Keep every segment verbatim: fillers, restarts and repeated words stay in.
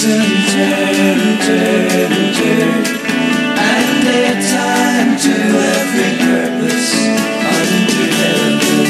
season turn, turn, turn, and their time to every purpose under heaven.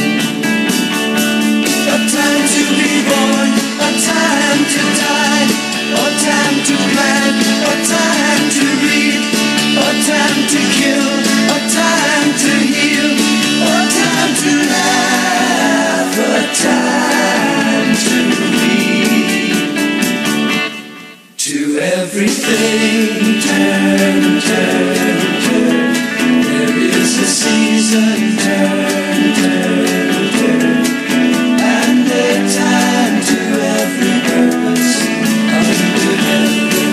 A time to be born, a time to die, a time to plan, a time to read, a time to kill, a time to heal, a time to laugh, a time to read. To everything turn, turn, turn. There is a season turn, turn, turn, and a time to every purpose under heaven.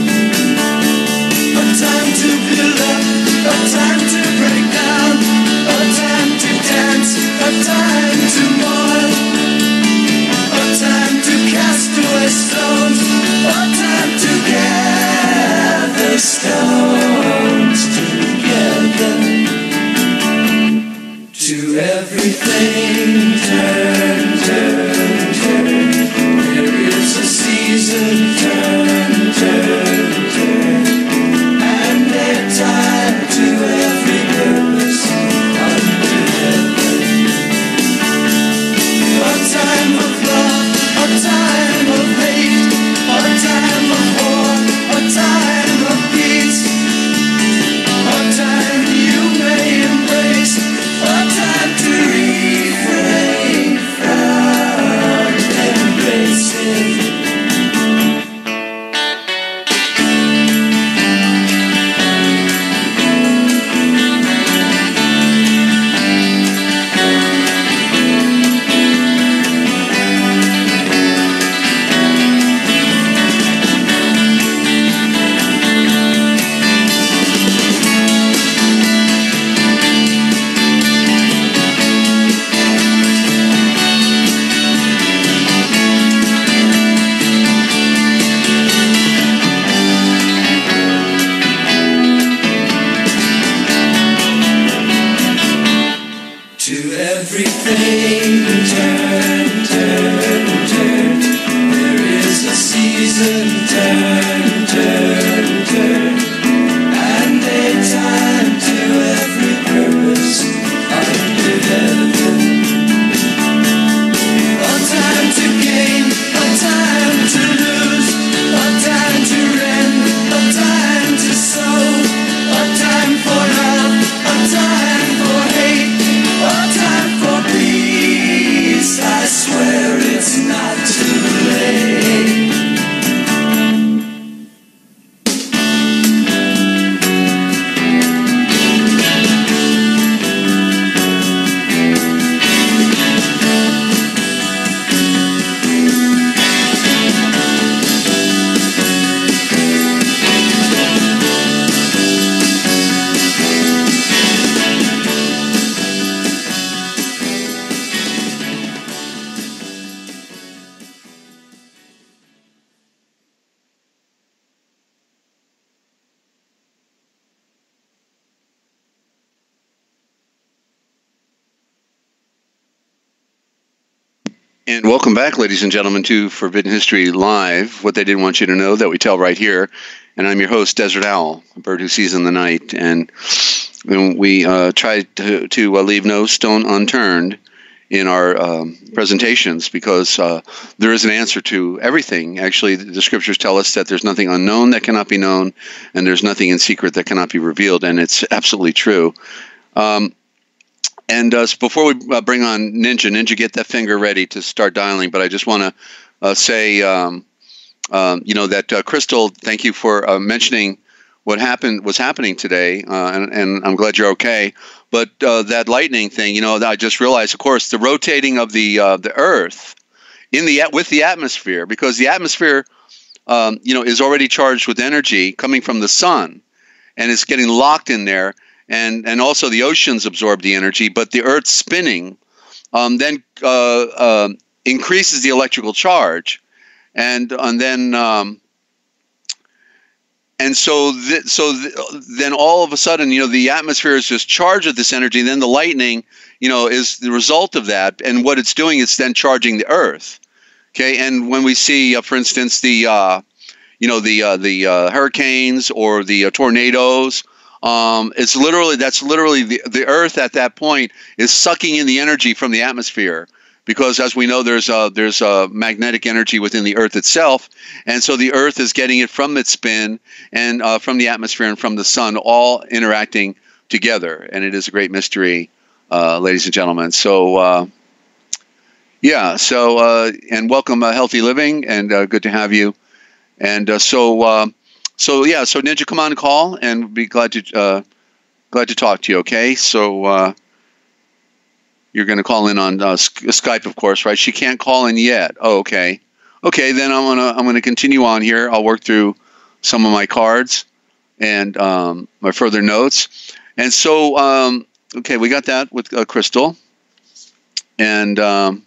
A time to build up, a time to break down, a time to dance, a time to mourn, a time to cast away stones, a time to gather stones together. To everything turn, turn, turn. There is a season turn, turn, turn, and a time to every purpose under heaven. A time of love, a time of hate, a time of war, a time of peace, a time you may embrace, a time to refrain from embracing. To everything turn, turn, turn. There is a season turn, turn, turn, and a time to every purpose under heaven. A time to gain, a time to lose, a time to rend, a time to sow, a time for love, a time for hate, a time for peace. I swear it's not too late. And welcome back, ladies and gentlemen, to Forbidden History Live, what they didn't want you to know that we tell right here. And I'm your host, Desert Owl, a bird who sees in the night. And, and we uh, try to, to uh, leave no stone unturned in our um, presentations, because uh, there is an answer to everything. Actually, the scriptures tell us that there's nothing unknown that cannot be known, and there's nothing in secret that cannot be revealed, and it's absolutely true. Um, And uh, before we uh, bring on Ninja, Ninja, get that finger ready to start dialing. But I just want to uh, say, um, um, you know, that uh, Crystal, thank you for uh, mentioning what happened, was happening today, uh, and, and I'm glad you're okay. But uh, that lightning thing, you know, I just realized, of course, the rotating of the uh, the Earth in the with the atmosphere, because the atmosphere, um, you know, is already charged with energy coming from the sun, and it's getting locked in there. And, and also the oceans absorb the energy, but the Earth spinning um, then uh, uh, increases the electrical charge, and and then um, and so th so th then all of a sudden, you know, the atmosphere is just charged with this energy. And then the lightning, you know, is the result of that, and what it's doing is then charging the Earth. Okay, and when we see, uh, for instance, the uh, you know, the uh, the uh, hurricanes or the uh, tornadoes. Um, it's literally that's literally the the Earth at that point is sucking in the energy from the atmosphere, because as we know, there's uh, there's uh, magnetic energy within the Earth itself, and so the Earth is getting it from its spin and uh, from the atmosphere and from the sun, all interacting together, and it is a great mystery, uh, ladies and gentlemen. So. Uh, Yeah, so, uh, and welcome, uh, Healthy Living, and uh, good to have you. And uh, so, uh, so yeah, so Ninja, come on and call, and we'll be glad to uh, glad to talk to you. Okay, so uh, you're going to call in on uh, Skype, of course, right? She can't call in yet. Oh, okay, okay. Then I'm gonna I'm gonna continue on here. I'll work through some of my cards and um, my further notes. And so, um, okay, we got that with uh, Crystal, and. Um,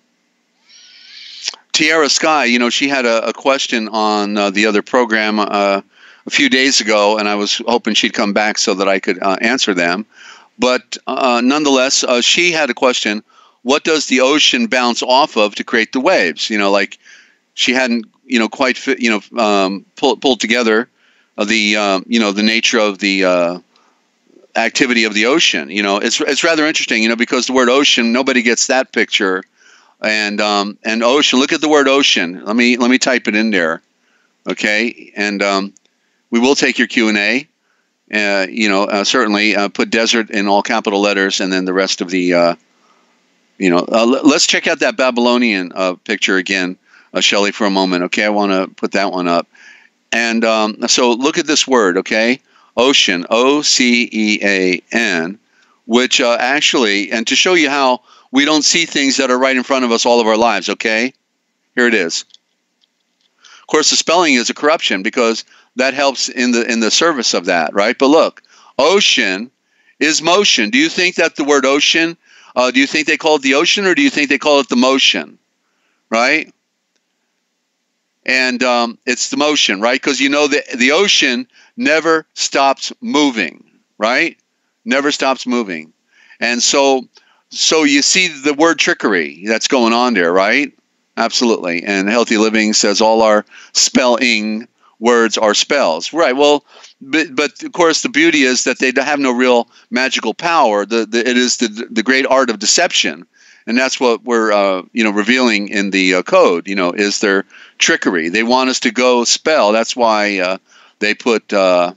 Tiara Sky, you know, she had a, a question on uh, the other program uh, a few days ago, and I was hoping she'd come back so that I could uh, answer them. But uh, nonetheless, uh, she had a question: what does the ocean bounce off of to create the waves? You know, like she hadn't, you know, quite fit, you know, um, pull, pulled together uh, the, um, you know, the nature of the uh, activity of the ocean. You know, it's it's rather interesting, you know, because the word ocean, nobody gets that picture. And um, and ocean. Look at the word ocean. Let me let me type it in there, okay? And um, we will take your Q and A. Uh, you know, uh, certainly uh, put desert in all capital letters, and then the rest of the. Uh, you know, uh, let's check out that Babylonian uh, picture again, uh, Shelley, for a moment. Okay, I want to put that one up. And um, so look at this word, okay? Ocean, O C E A N, which uh, actually, and to show you how. We don't see things that are right in front of us all of our lives, okay? Here it is. Of course, the spelling is a corruption because that helps in the in the service of that, right? But look, ocean is motion. Do you think that the word ocean, uh, do you think they call it the ocean, or do you think they call it the motion, right? And um, it's the motion, right? Because you know the, the ocean never stops moving, right? Never stops moving. And so... So you see the word trickery that's going on there, right? Absolutely. And Healthy Living says all our spelling words are spells. Right. Well, but, but of course the beauty is that they have no real magical power. The, the it is the the great art of deception, and that's what we're uh, you know revealing in the uh, code. You know, is their trickery. They want us to go spell. That's why uh, they put. Uh,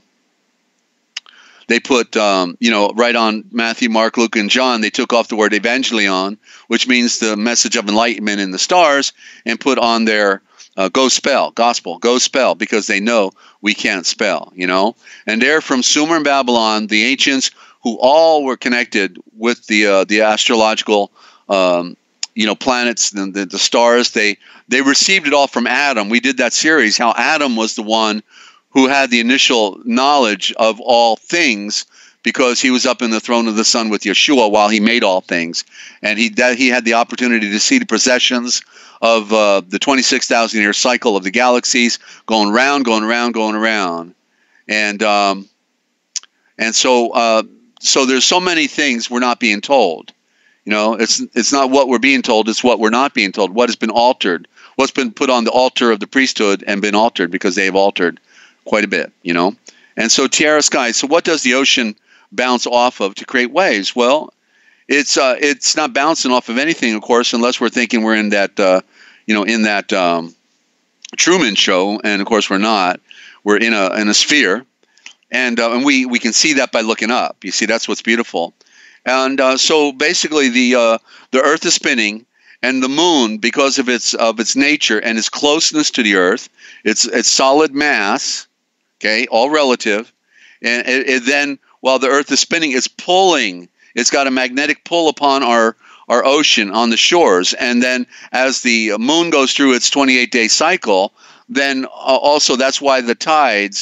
They put, um, you know, right on Matthew, Mark, Luke, and John, they took off the word evangelion, which means the message of enlightenment in the stars, and put on their uh, go spell, gospel, go spell, because they know we can't spell, you know. And they're from Sumer and Babylon, the ancients who all were connected with the uh, the astrological, um, you know, planets, the, the, the stars. They, they received it all from Adam. We did that series, how Adam was the one who had the initial knowledge of all things, because he was up in the throne of the sun with Yeshua while he made all things. And he that he had the opportunity to see the processions of uh, the twenty-six thousand year cycle of the galaxies going round, going around, going around. And um, and so uh, so there's so many things we're not being told. You know, it's it's not what we're being told, it's what we're not being told. What has been altered, what's been put on the altar of the priesthood and been altered, because they have altered quite a bit, you know. And so Tiara Sky, so what does the ocean bounce off of to create waves? Well, it's uh, it's not bouncing off of anything, of course, unless we're thinking we're in that, uh, you know, in that um, Truman Show, and of course we're not. We're in a in a sphere, and uh, and we we can see that by looking up. You see, that's what's beautiful. And uh, so basically, the uh, the Earth is spinning. And the moon, because of its of its nature and its closeness to the Earth, its its solid mass, okay, all relative, and it, it then, while the Earth is spinning, it's pulling. It's got a magnetic pull upon our our ocean on the shores, and then as the moon goes through its twenty-eight day cycle, then uh, also that's why the tides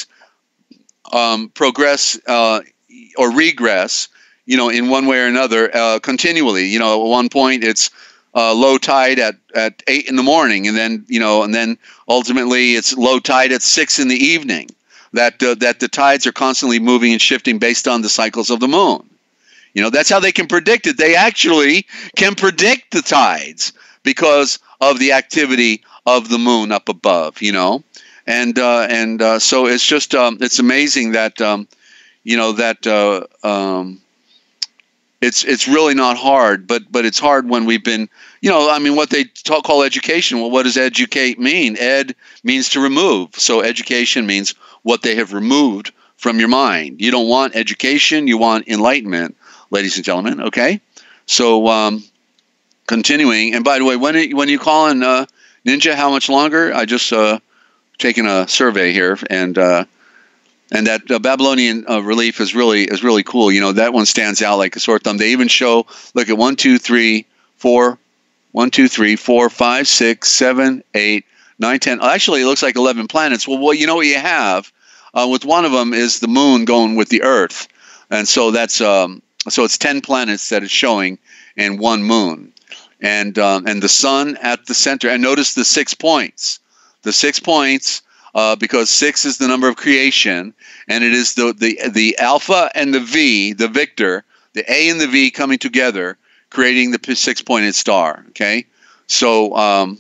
um, progress uh, or regress, you know, in one way or another, uh, continually. You know, at one point it's Uh, low tide at, at eight in the morning, and then you know, and then ultimately it's low tide at six in the evening. That uh, that the tides are constantly moving and shifting based on the cycles of the moon. You know, that's how they can predict it. They actually can predict the tides because of the activity of the moon up above. You know, And uh, and uh, so it's just um, it's amazing that um, you know that uh, um, it's it's really not hard, but but it's hard when we've been, you know, I mean, what they talk, call education. Well, what does educate mean? Ed means to remove. So education means what they have removed from your mind. You don't want education, you want enlightenment, ladies and gentlemen. Okay, so um, continuing. And by the way, when it, when you call in uh, Ninja, how much longer? I just uh, taken a survey here, and uh, and that uh, Babylonian uh, relief is really is really cool. You know, that one stands out like a sore thumb. They even show, look at one, two, three, four, one, two, three, four, five, six, seven, eight, nine, ten. Actually, it looks like eleven planets. Well, well, you know what you have uh, with one of them is the moon going with the Earth, and so that's um, so it's ten planets that it's showing and one moon, and um, and the sun at the center. And notice the six points. The six points. Uh, because six is the number of creation, and it is the, the the alpha and the V, the victor, the A and the V coming together, creating the six-pointed star. Okay, so um,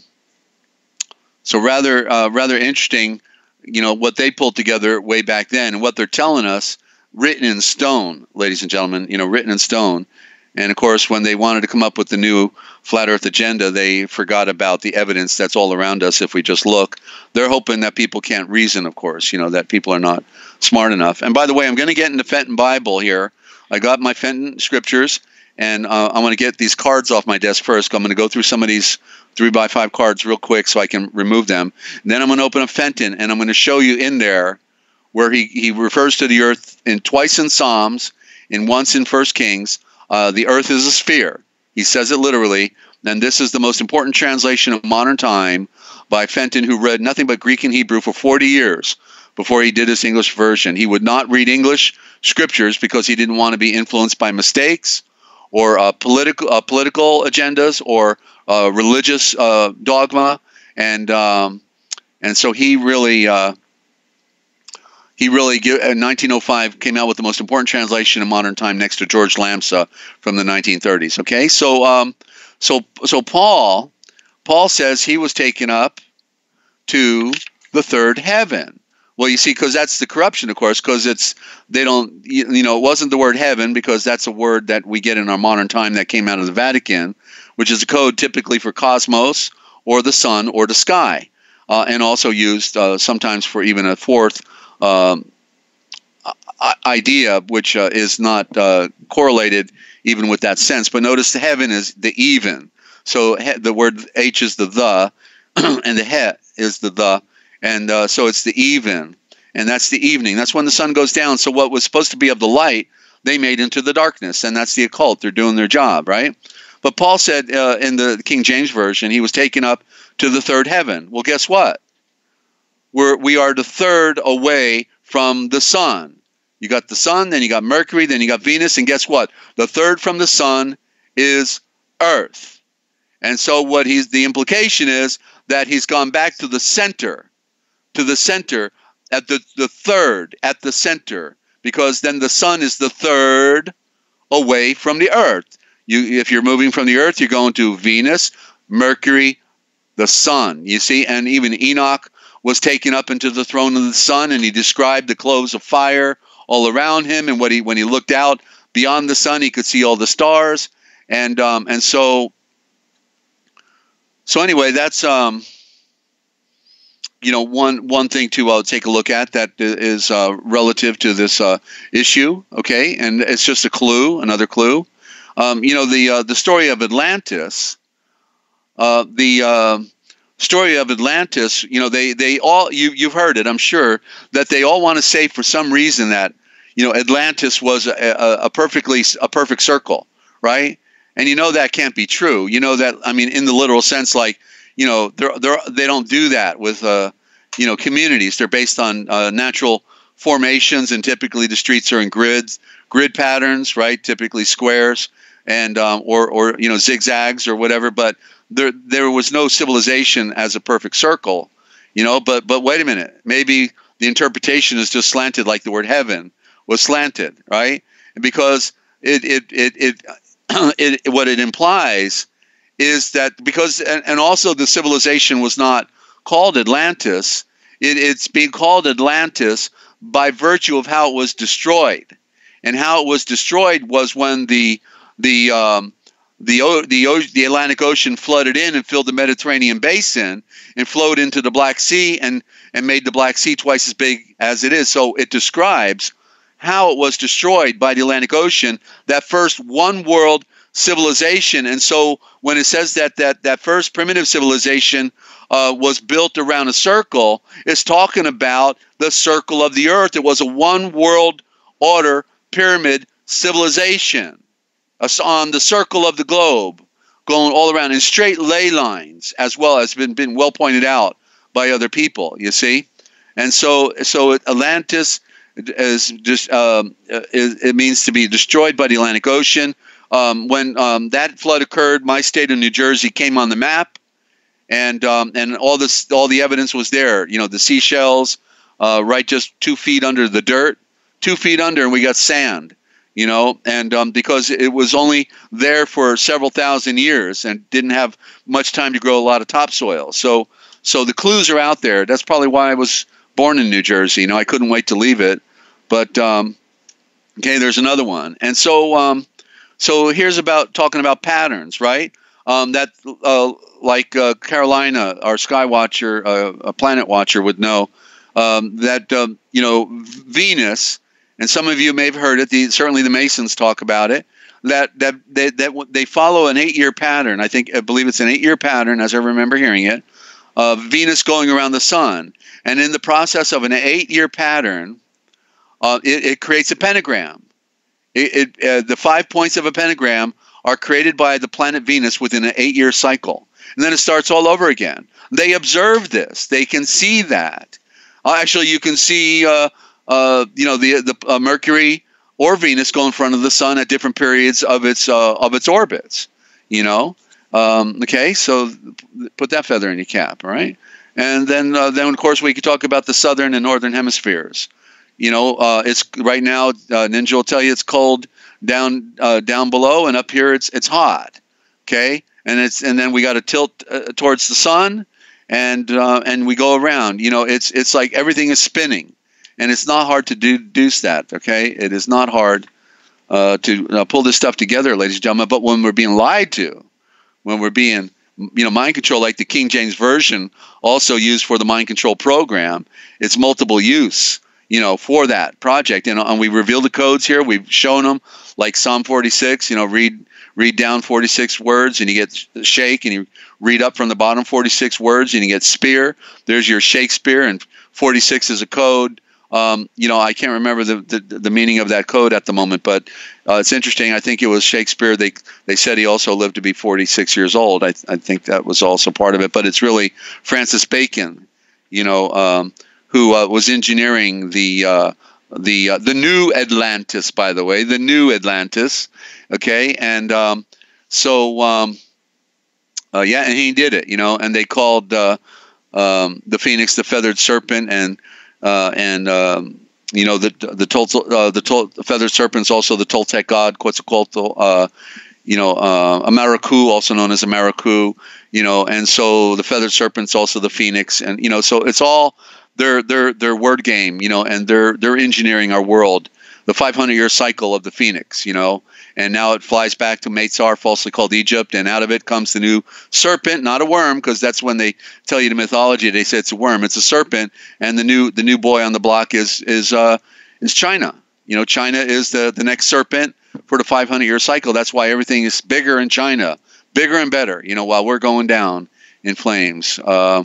so rather uh, rather interesting, you know, what they pulled together way back then, and what they're telling us, written in stone, ladies and gentlemen, you know, written in stone. And, of course, when they wanted to come up with the new Flat Earth agenda, they forgot about the evidence that's all around us if we just look. They're hoping that people can't reason, of course, you know, that people are not smart enough. And, by the way, I'm going to get into Fenton Bible here. I got my Fenton scriptures, and uh, I'm going to get these cards off my desk first. I'm going to go through some of these three by five cards real quick so I can remove them. And then I'm going to open up Fenton, and I'm going to show you in there where he, he refers to the earth in twice in Psalms and once in First Kings. Uh, the earth is a sphere. He says it literally. And this is the most important translation of modern time by Fenton, who read nothing but Greek and Hebrew for forty years before he did his English version. He would not read English scriptures because he didn't want to be influenced by mistakes or uh, political uh, political agendas or uh, religious uh, dogma. And um, and so he really... Uh, He really, in nineteen oh five, came out with the most important translation in modern time next to George Lambsa from the nineteen thirties. Okay, so um, so so Paul, Paul says he was taken up to the third heaven. Well, you see, because that's the corruption, of course, because it's they don't, you know, it wasn't the word heaven because that's a word that we get in our modern time that came out of the Vatican, which is a code typically for cosmos or the sun or the sky, uh, and also used uh, sometimes for even a fourth. Um, idea, which uh, is not uh, correlated even with that sense. But notice the heaven is the even. So he, the word H is the the, and the he is the the. And uh, so it's the even. And that's the evening. That's when the sun goes down. So what was supposed to be of the light, they made into the darkness. And that's the occult. They're doing their job, right? But Paul said uh, in the King James Version, he was taken up to the third heaven. Well, guess what? We're, we are the third away from the sun. You got the sun, then you got Mercury, then you got Venus, and guess what? The third from the sun is Earth. And so what he's the implication is that he's gone back to the center, to the center, at the, the third, at the center, because then the sun is the third away from the Earth. You, if you're moving from the Earth, you're going to Venus, Mercury, the sun, you see, and even Enoch was taken up into the throne of the sun, and he described the cloves of fire all around him, and what he when he looked out beyond the sun, he could see all the stars, and um, and so so anyway, that's um, you know one one thing to uh, take a look at that is uh, relative to this uh, issue, okay, and it's just a clue, another clue. Um, you know the uh, the story of Atlantis, uh, the uh, story of Atlantis, you know, they, they all, you, you've heard it, I'm sure, that they all want to say for some reason that, you know, Atlantis was a, a, a perfectly, a perfect circle, right? And you know that can't be true. You know that, I mean, in the literal sense, like, you know, they're, they're, they don't do that with, uh, you know, communities. They're based on uh, natural formations, and typically the streets are in grids, grid patterns, right? Typically squares, and um, or, or, you know, zigzags or whatever, but There, there was no civilization as a perfect circle, you know. But, but wait a minute. Maybe the interpretation is just slanted, like the word heaven was slanted, right? Because it, it, it, it, it what it implies is that because, and, and also the civilization was not called Atlantis. it, it's being called Atlantis by virtue of how it was destroyed. And how it was destroyed was when the the um, the the the Atlantic Ocean flooded in and filled the Mediterranean basin and flowed into the Black Sea and and made the Black Sea twice as big as it is. So it describes how it was destroyed by the Atlantic Ocean, that first one world civilization. And so when it says that that that first primitive civilization uh, was built around a circle, it's talking about the circle of the earth. It was a one world order pyramid civilization on the circle of the globe, going all around in straight ley lines, as well as been been well pointed out by other people. You see, and so so Atlantis is just um, it, it means to be destroyed by the Atlantic Ocean. Um, when um, that flood occurred, my state of New Jersey came on the map, and um, and all this all the evidence was there. You know, the seashells, uh, right, just two feet under the dirt, two feet under, and we got sand. You know, and um, because it was only there for several thousand years and didn't have much time to grow a lot of topsoil. So, so the clues are out there. That's probably why I was born in New Jersey. You know, I couldn't wait to leave it. But um, okay, there's another one. And so, um, so here's about talking about patterns, right? Um, that uh, like uh, Carolina, our sky watcher, uh, a planet watcher, would know um, that um, you know Venus. And some of you may have heard it. The, certainly, the Masons talk about it. That that they, that they follow an eight-year pattern. I think I believe it's an eight-year pattern, as I remember hearing it, of Venus going around the sun. And in the process of an eight-year pattern, uh, it, it creates a pentagram. It, it uh, the five points of a pentagram are created by the planet Venus within an eight-year cycle, and then it starts all over again. They observe this. They can see that. Uh, actually, you can see. Uh, Uh, you know, the the uh, Mercury or Venus go in front of the sun at different periods of its uh, of its orbits. You know, um, okay, so put that feather in your cap, all right? And then uh, then of course we could talk about the southern and northern hemispheres. You know, uh, it's right now. Uh, Ninja will tell you it's cold down uh, down below, and up here it's it's hot. Okay, and it's and then we got to tilt uh, towards the sun, and uh, and we go around. You know, it's it's like everything is spinning. And it's not hard to deduce that, okay? It is not hard uh, to uh, pull this stuff together, ladies and gentlemen. But when we're being lied to, when we're being, you know, mind control, like the King James Version also used for the mind control program, it's multiple use, you know, for that project. And, and we reveal the codes here. We've shown them, like Psalm forty-six, you know, read read down forty-six words, and you get shake, and you read up from the bottom forty-six words, and you get spear. There's your Shakespeare, and forty-six is a code. Um, you know, I can't remember the, the the meaning of that code at the moment, but uh, it's interesting. I think it was Shakespeare. They they said he also lived to be forty-six years old. I I think that was also part of it. But it's really Francis Bacon, you know, um, who uh, was engineering the uh, the uh, the new Atlantis, by the way, the new Atlantis. Okay, and um, so um, uh, yeah, and he did it, you know, and they called uh, um, the Phoenix the feathered serpent, and Uh, and um, you know the the Tol uh, the, Tol the feathered serpent's also the Toltec god Quetzalcoatl. Uh, you know, uh, Amaraku, also known as Amaraku. You know, and so the feathered serpent's also the phoenix, and you know, so it's all their their their word game. You know, and they're they're engineering our world, the five hundred year cycle of the phoenix. You know, and now it flies back to Meitzar, falsely called Egypt, and out of it comes the new serpent, not a worm, because that's when they tell you the mythology. They say it's a worm, it's a serpent, and the new the new boy on the block is is uh, is China. You know, China is the the next serpent for the five hundred year cycle. That's why everything is bigger in China, bigger and better. You know, while we're going down in flames. Uh,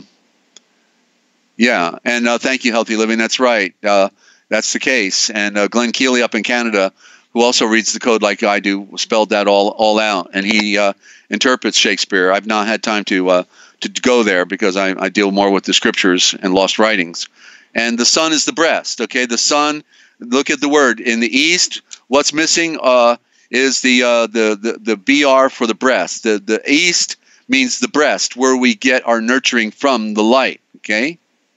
yeah, and uh, thank you, Healthy Living. That's right. Uh, that's the case. And uh, Glenn Keeley up in Canada, who also reads the code like I do, spelled that all all out, and he uh, interprets Shakespeare. I've not had time to uh, to go there because I, I deal more with the scriptures and lost writings. And the sun is the breast. Okay, the sun. Look at the word in the east. What's missing uh, is the, uh, the the the B R for the breast. The the east means the breast, where we get our nurturing from the light. Okay.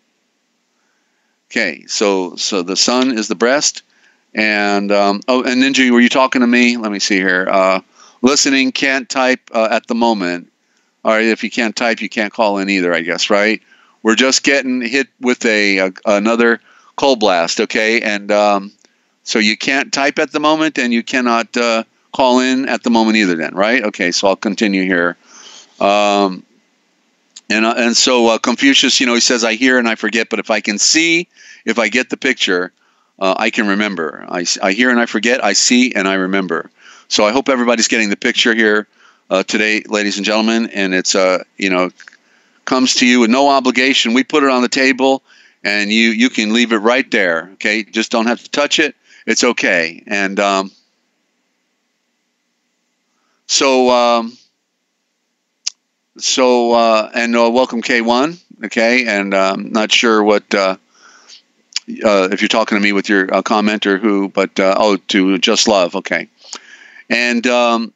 Okay. So so the sun is the breast. And, um, oh, and Ninja, were you talking to me? Let me see here. Uh, listening, can't type uh, at the moment. All right, if you can't type, you can't call in either, I guess, right? we're just getting hit with a, a another cold blast, okay? And um, so you can't type at the moment, and you cannot uh, call in at the moment either then, right? Okay, so I'll continue here. Um, and, uh, and so uh, Confucius, you know, he says, I hear and I forget, but if I can see, if I get the picture, uh, I can remember. I, I hear and I forget, I see and I remember. So I hope everybody's getting the picture here uh, today, ladies and gentlemen, and it's, uh, you know, comes to you with no obligation. We put it on the table, and you, you can leave it right there, okay? Just don't have to touch it. It's okay. And um, so... Um, So, uh, and uh, welcome K one, okay, and um, not sure what, uh, uh, if you're talking to me with your uh, comment or who, but, uh, oh, to Just Love, okay. And um,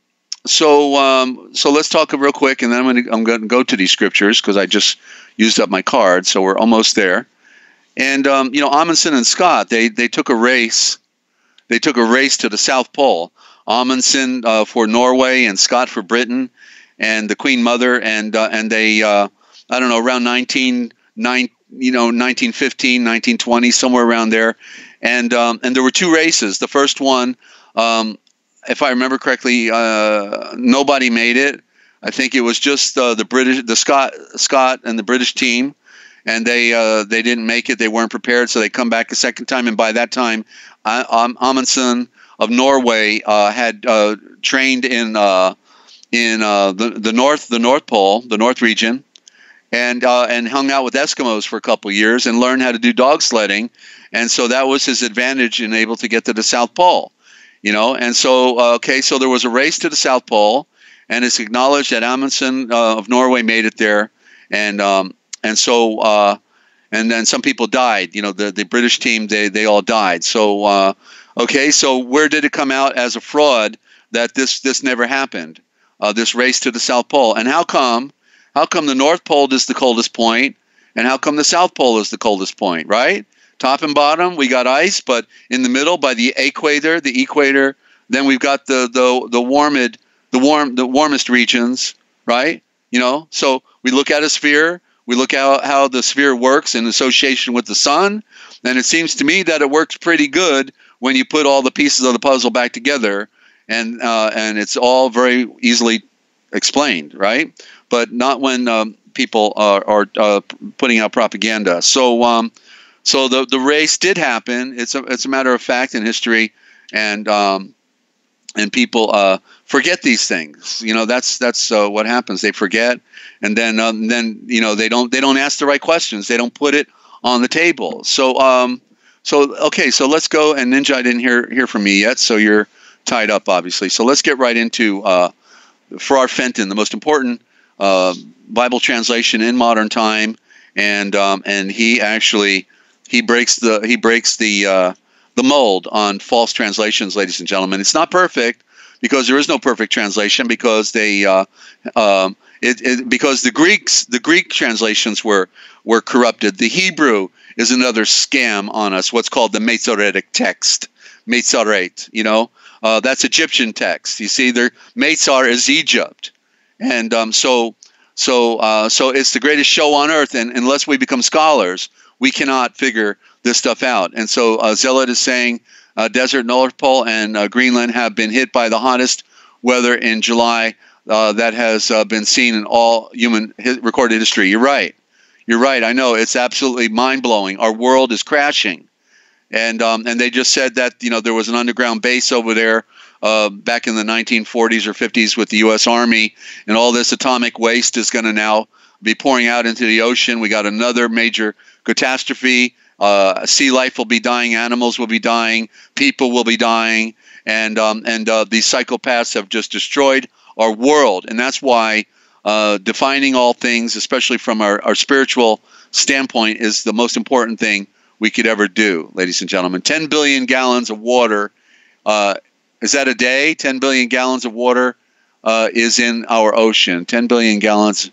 so um, so let's talk real quick, and then I'm going to I'm going to go to these scriptures, because I just used up my card, so we're almost there. And, um, you know, Amundsen and Scott, they, they took a race, they took a race to the South Pole. Amundsen uh, for Norway and Scott for Britain, and the Queen Mother, and uh, and they, uh, I don't know, around nineteen, nine, you know, nineteen fifteen, nineteen twenty, somewhere around there, and um, and there were two races. The first one, um, if I remember correctly, uh, nobody made it. I think it was just uh, the British, the Scott, Scott, and the British team, and they uh, they didn't make it. They weren't prepared, so they come back a second time, and by that time, um, Amundsen of Norway uh, had uh, trained in. Uh, in uh, the the north the North Pole, the North region, and uh, and hung out with Eskimos for a couple of years and learned how to do dog sledding, and so that was his advantage in able to get to the South Pole, you know. And so uh, okay, so there was a race to the South Pole, and it's acknowledged that Amundsen uh, of Norway made it there, and um, and so uh, and then some people died, you know, the the British team, they they all died. So uh, okay, so where did it come out as a fraud that this this never happened? Uh, this race to the South Pole. And how come? How come the North Pole is the coldest point, and how come the South Pole is the coldest point, right? Top and bottom, we got ice, but in the middle, by the equator, the equator, then we've got the the the warmid, the warm, the warmest regions, right? You know, so we look at a sphere, we look at how the sphere works in association with the sun, and it seems to me that it works pretty good when you put all the pieces of the puzzle back together. And uh, and it's all very easily explained, right? But not when um, people are, are uh, putting out propaganda. So um, so the the race did happen. It's a it's a matter of fact in history, and um, and people uh, forget these things. You know, that's that's uh, what happens. They forget, and then um, then you know they don't they don't ask the right questions. They don't put it on the table. So um, so okay. So let's go. And Ninja, I didn't hear hear from me yet. So you're tied up, obviously. So let's get right into uh, Farrar Fenton, the most important uh, Bible translation in modern time, and um, and he actually he breaks the he breaks the uh, the mold on false translations, ladies and gentlemen. It's not perfect, because there is no perfect translation, because they uh, um, it, it because the Greeks the Greek translations were were corrupted. The Hebrew is another scam on us. What's called the Masoretic text, Masoret, you know. Uh, that's Egyptian text. You see, their Meitzar is Egypt, and um, so so uh, so it's the greatest show on earth. And unless we become scholars, we cannot figure this stuff out. And so uh, Zealot is saying uh, desert, North Pole, and uh, Greenland have been hit by the hottest weather in July uh, that has uh, been seen in all human hi- recorded history. You're right. You're right. I know, it's absolutely mind blowing. Our world is crashing. And um, and they just said that, you know, there was an underground base over there uh, back in the nineteen forties or fifties with the U S Army, and all this atomic waste is going to now be pouring out into the ocean. We got another major catastrophe. Uh, sea life will be dying, animals will be dying, people will be dying, and um, and uh, these psychopaths have just destroyed our world. And that's why uh, defining all things, especially from our, our spiritual standpoint, is the most important thing we could ever do, ladies and gentlemen. ten billion gallons of water, uh, is that a day? ten billion gallons of water uh, is in our ocean. ten billion gallons.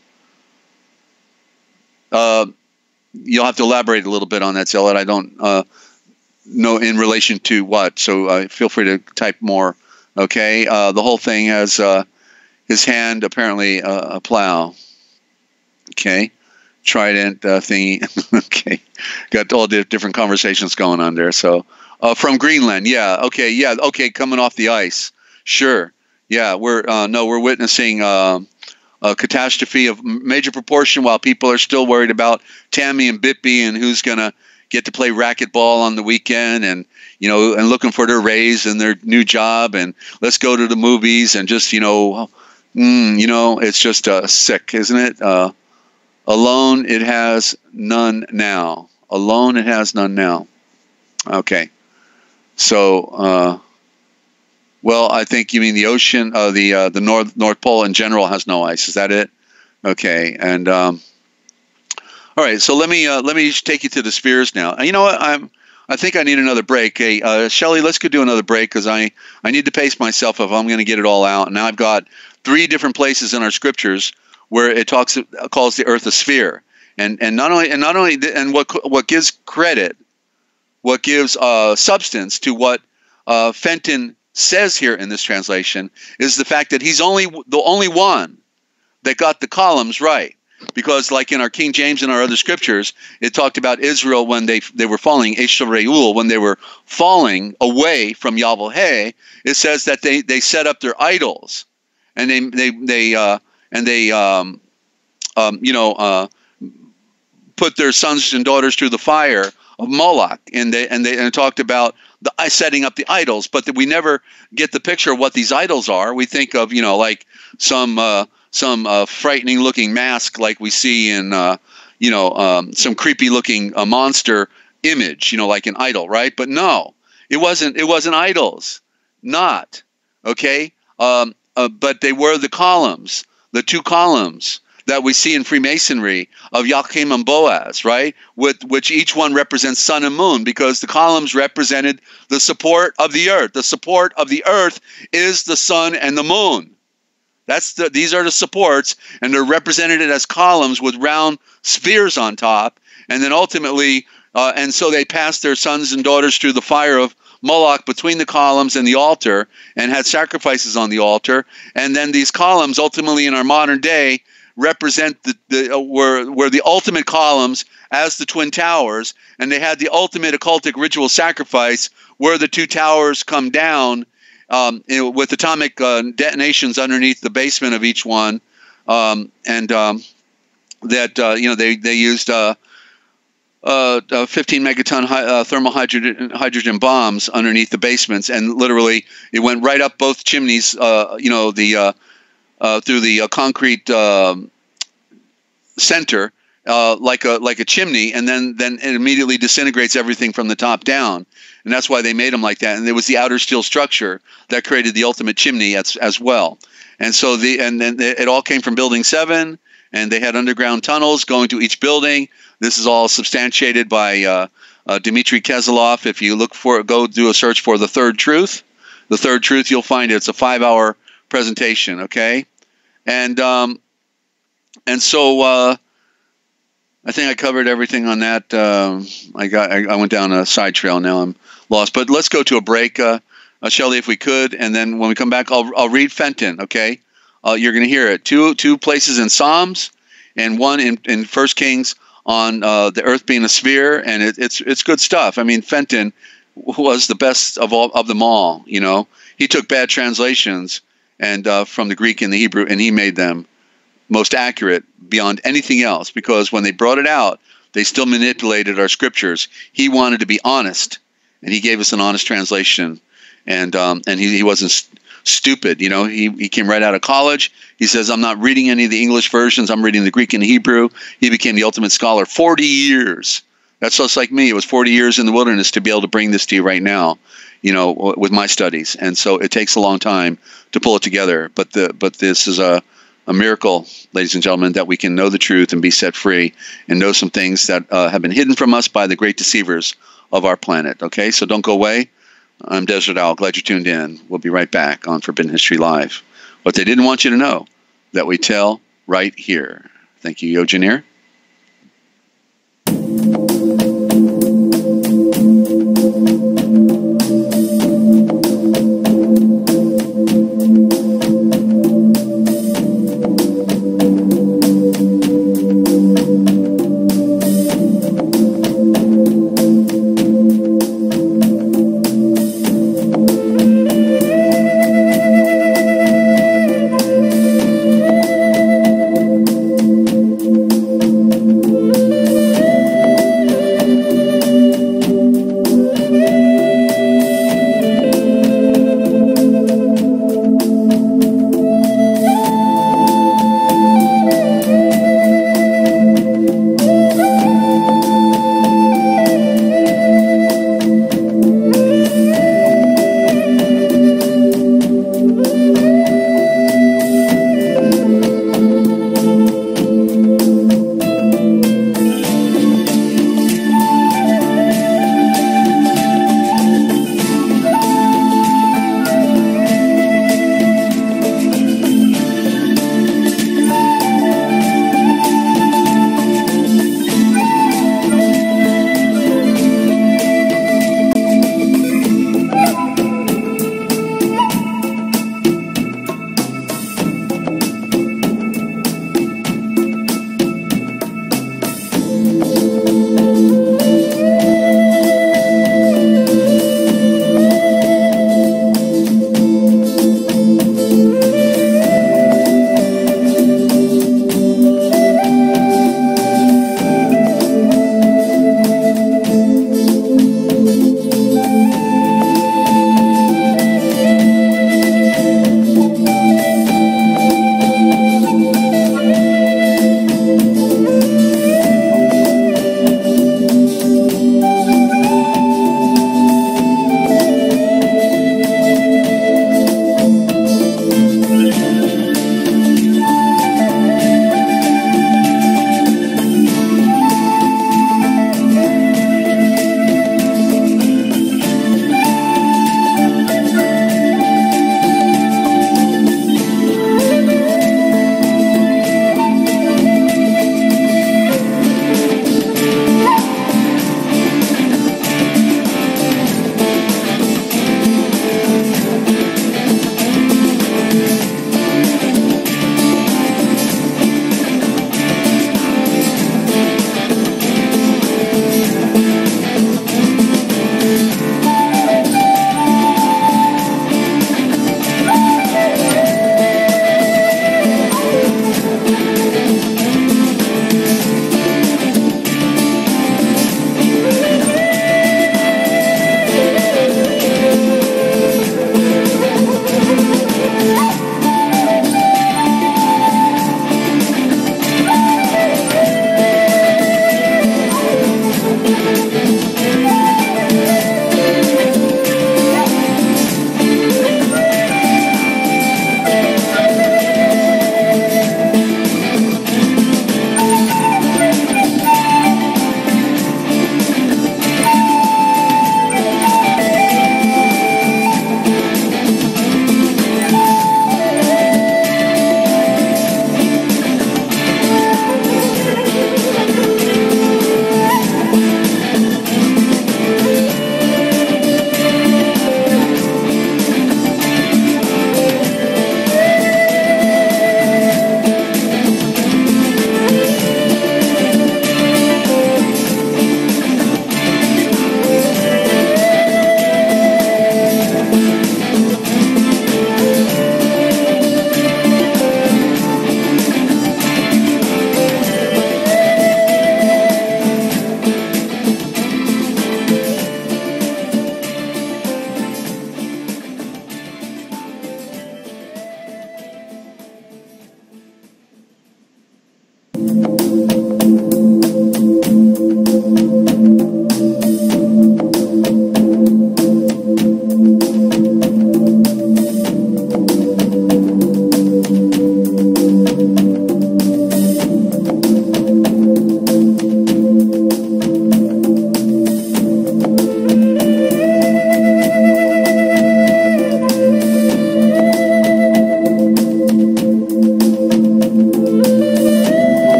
Uh, you'll have to elaborate a little bit on that, Zealot. I don't uh, know in relation to what, so uh, feel free to type more. Okay, uh, the whole thing has uh, his hand apparently uh, a plow. Okay. trident uh, thingy. Okay, got all the different conversations going on there. So uh, from Greenland, yeah, okay, yeah, okay, coming off the ice, sure, yeah, we're uh, no, we're witnessing uh, a catastrophe of major proportion while people are still worried about Tammy and Bippy and who's gonna get to play racquetball on the weekend, and you know, and looking for their raise and their new job, and let's go to the movies and just you know, mm, you know, it's just uh, sick, isn't it? Uh, alone, it has none now. Alone, it has none now. Okay, so uh, well, I think you mean the ocean, uh, the uh, the North North Pole in general has no ice. Is that it? Okay, and. Um, All right, so let me uh, let me take you to the spheres now. You know what? I'm I think I need another break. Hey, uh, Shelley, let's go do another break because I I need to pace myself if I'm going to get it all out. And now I've got three different places in our scriptures where it talks calls the earth a sphere, and and not only and not only and what what gives credit, what gives uh, substance to what uh, Fenton says here in this translation is the fact that he's only the only one that got the columns right. Because like in our King James and our other scriptures, it talked about Israel when they they were falling, Eshoreul, when they were falling away from Yahweh. It says that they, they set up their idols, and they they they uh, and they um, um, you know uh, put their sons and daughters through the fire of Moloch, and they and they and it talked about the setting up the idols, but that we never get the picture of what these idols are. We think of you know like some. Uh, some uh, frightening-looking mask like we see in, uh, you know, um, some creepy-looking uh, monster image, you know, like an idol, right? But no, it wasn't. It wasn't idols, not okay. Um, uh, but they were the columns, the two columns that we see in Freemasonry of Joachim and Boaz, right? With which each one represents sun and moon, because the columns represented the support of the earth. The support of the earth is the sun and the moon. That's the, these are the supports, and they're represented as columns with round spheres on top. And then ultimately, uh, and so they passed their sons and daughters through the fire of Moloch between the columns and the altar, and had sacrifices on the altar. And then these columns, ultimately in our modern day, represent the, the uh, were were the ultimate columns as the Twin Towers, and they had the ultimate occultic ritual sacrifice where the two towers come down. Um, you know, with atomic uh, detonations underneath the basement of each one, um, and um, that uh, you know they they used uh, uh, uh, fifteen megaton hi uh, thermal hydrogen hydrogen bombs underneath the basements, and literally it went right up both chimneys. Uh, you know the uh, uh, through the uh, concrete uh, center uh, like a like a chimney, and then then it immediately disintegrates everything from the top down. And that's why they made them like that. And there was the outer steel structure that created the ultimate chimney as, as well. And so the and then it all came from Building Seven, and they had underground tunnels going to each building. This is all substantiated by uh, uh, Dmitry Kezlov. If you look for go do a search for the Third Truth, the Third Truth, you'll find it. It's a five-hour presentation. Okay, and um, and so. Uh, I think I covered everything on that. Um, I got. I, I went down a side trail. Now I'm lost. But let's go to a break, uh, uh, Shelley, if we could, and then when we come back, I'll I'll read Fenton. Okay, uh, you're going to hear it. Two two places in Psalms, and one in in First Kings on uh, the earth being a sphere, and it, it's it's good stuff. I mean, Fenton was the best of all of them all. You know, he took bad translations and uh, from the Greek and the Hebrew, and he made them most accurate beyond anything else, because when they brought it out, they still manipulated our scriptures. He wanted to be honest, and he gave us an honest translation, and um, and he, he wasn't st stupid. You know, he, he came right out of college. He says, I'm not reading any of the English versions. I'm reading the Greek and the Hebrew. He became the ultimate scholar. forty years. That's just like me. It was forty years in the wilderness to be able to bring this to you right now, you know, with my studies. And so it takes a long time to pull it together. But the but this is a a miracle, ladies and gentlemen, that we can know the truth and be set free and know some things that uh, have been hidden from us by the great deceivers of our planet. Okay, so don't go away. I'm Desert Owl. Glad you tuned in. We'll be right back on Forbidden History Live. What they didn't want you to know, that we tell right here. Thank you, Yogeneer.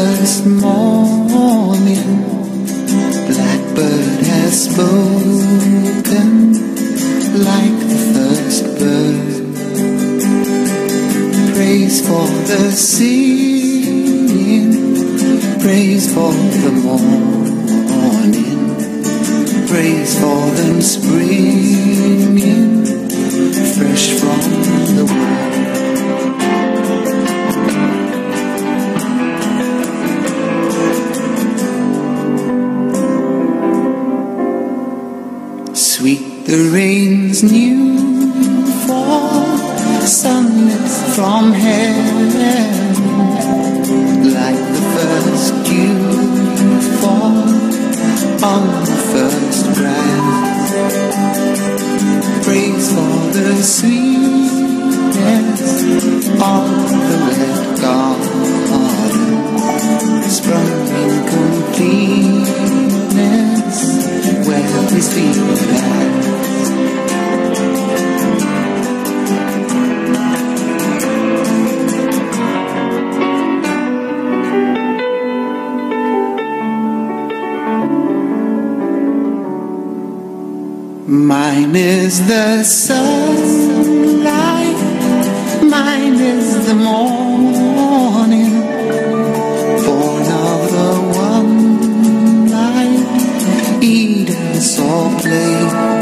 first morning, blackbird has spoken like the first bird. Praise for the singing, praise for the morning, praise for them springing fresh from the world. Sweet the rain's new fall, sunlit from heaven, like the first dew fall on the first grass. Praise for the sweetness of the red garden, sprung in completeness where his feet pass. Mine is the sunlight, mine is the morning, born of the one light, eaters all play.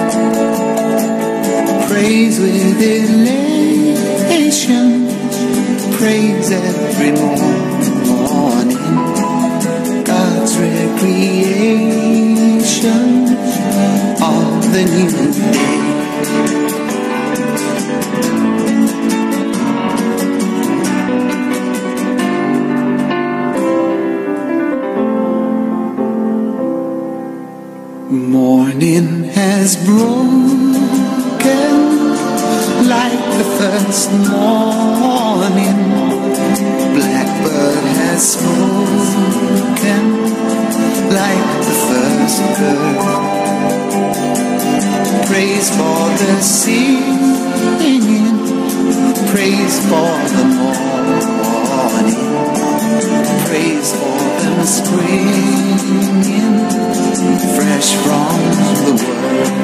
Praise with elation, praise every morning, God's recreation of the new day. Morning has broken like the first morning, blackbird has spoken like the first bird. Praise for the singing, praise for the morning, praise for them springing fresh from the world.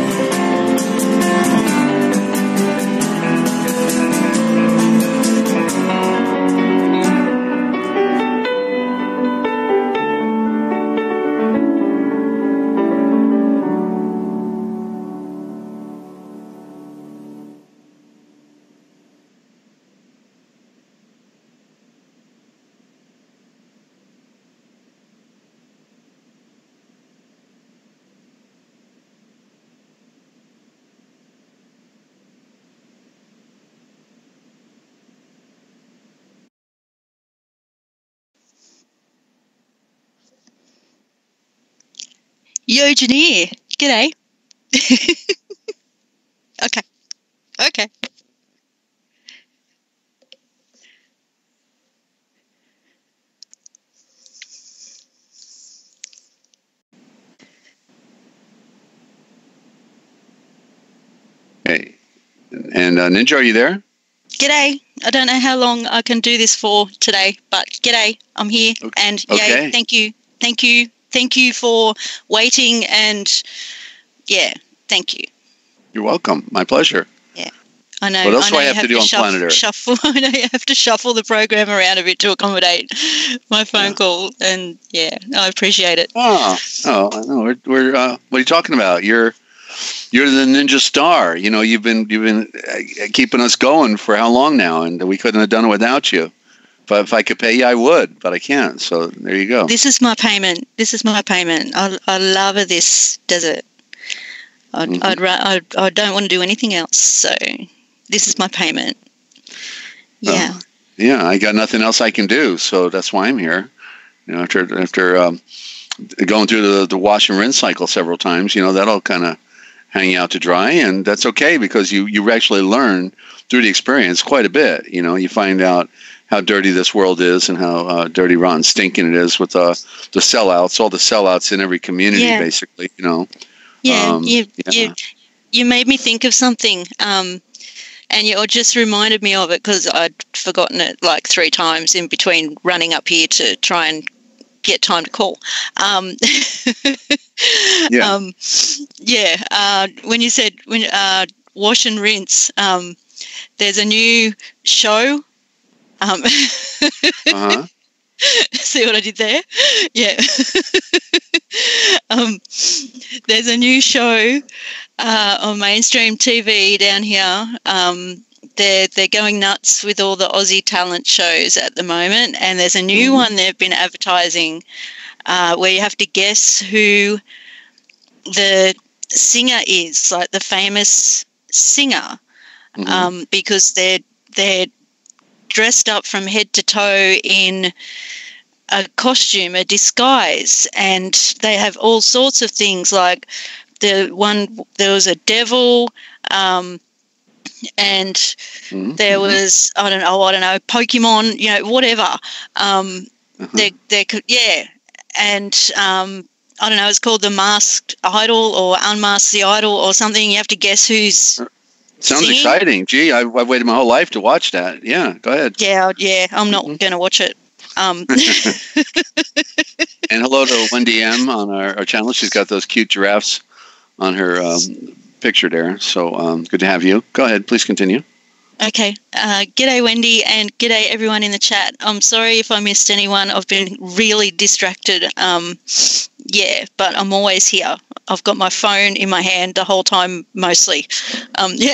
Yo, Janir. G'day. Okay. Okay. Hey, and uh, Ninja, are you there? G'day. I don't know how long I can do this for today, but g'day. I'm here. Okay. And Okay. yay, thank you. Thank you. Thank you for waiting, and yeah, thank you. You're welcome. My pleasure. I know. What else I do know I you have to do on shuff- planet Earth? Shuffle. I know you have to shuffle the program around a bit to accommodate my phone Yeah. call, and yeah, I appreciate it. Oh, oh, I know. We're, we're uh, what are you talking about? You're, you're the ninja star. You know, you've been, you've been uh, keeping us going for how long now, and we couldn't have done it without you. But if I could pay you, I would, but I can't. So there you go. This is my payment. This is my payment. I I love this desert. I'd, Mhm. I'd, ra- I'd I don't want to do anything else. So this is my payment. Yeah. Yeah, I got nothing else I can do, so that's why I'm here. You know, after after um, going through the the wash and rinse cycle several times, you know, that'll kind of hang you out to dry, and that's okay because you you actually learn through the experience quite a bit. You know, you find out how dirty this world is and how uh, dirty, rotten, stinking it is with uh, the sellouts, all the sellouts in every community, Yeah. basically. You know. Yeah. Um, you yeah. you you made me think of something. Um, and you just reminded me of it because I'd forgotten it like three times in between running up here to try and get time to call. Um, Yeah. um, yeah. Uh, when you said when uh, wash and rinse, um, there's a new show. Um, Uh-huh. See what I did there? Yeah. um, there's a new show uh, on mainstream T V down here. Um, they're they're going nuts with all the Aussie talent shows at the moment, and there's a new Mhm. one they've been advertising uh, where you have to guess who the singer is, like the famous singer, Mhm. um, because they're they're dressed up from head to toe in a costume, a disguise, and they have all sorts of things. Like the one, there was a devil, um, and Mhm. there Mhm. was I don't know, I don't know, Pokemon, you know, whatever. Um, Uh-huh. they they could, yeah, and um, I don't know, it's called the Masked Idol or Unmasked the Idol or something. You have to guess who's. Sounds singing? exciting. Gee, I, I've waited my whole life to watch that. Yeah, go ahead. Yeah, yeah, I'm not Mhm. going to watch it. Um, And hello to Wendy M on our, our channel. She's got those cute giraffes on her um, picture there. So um, good to have you. Go ahead, please continue. Okay. Uh, g'day, Wendy, and g'day, everyone in the chat. I'm sorry if I missed anyone. I've been really distracted. Um, yeah, but I'm always here. I've got my phone in my hand the whole time, mostly. Um, yeah.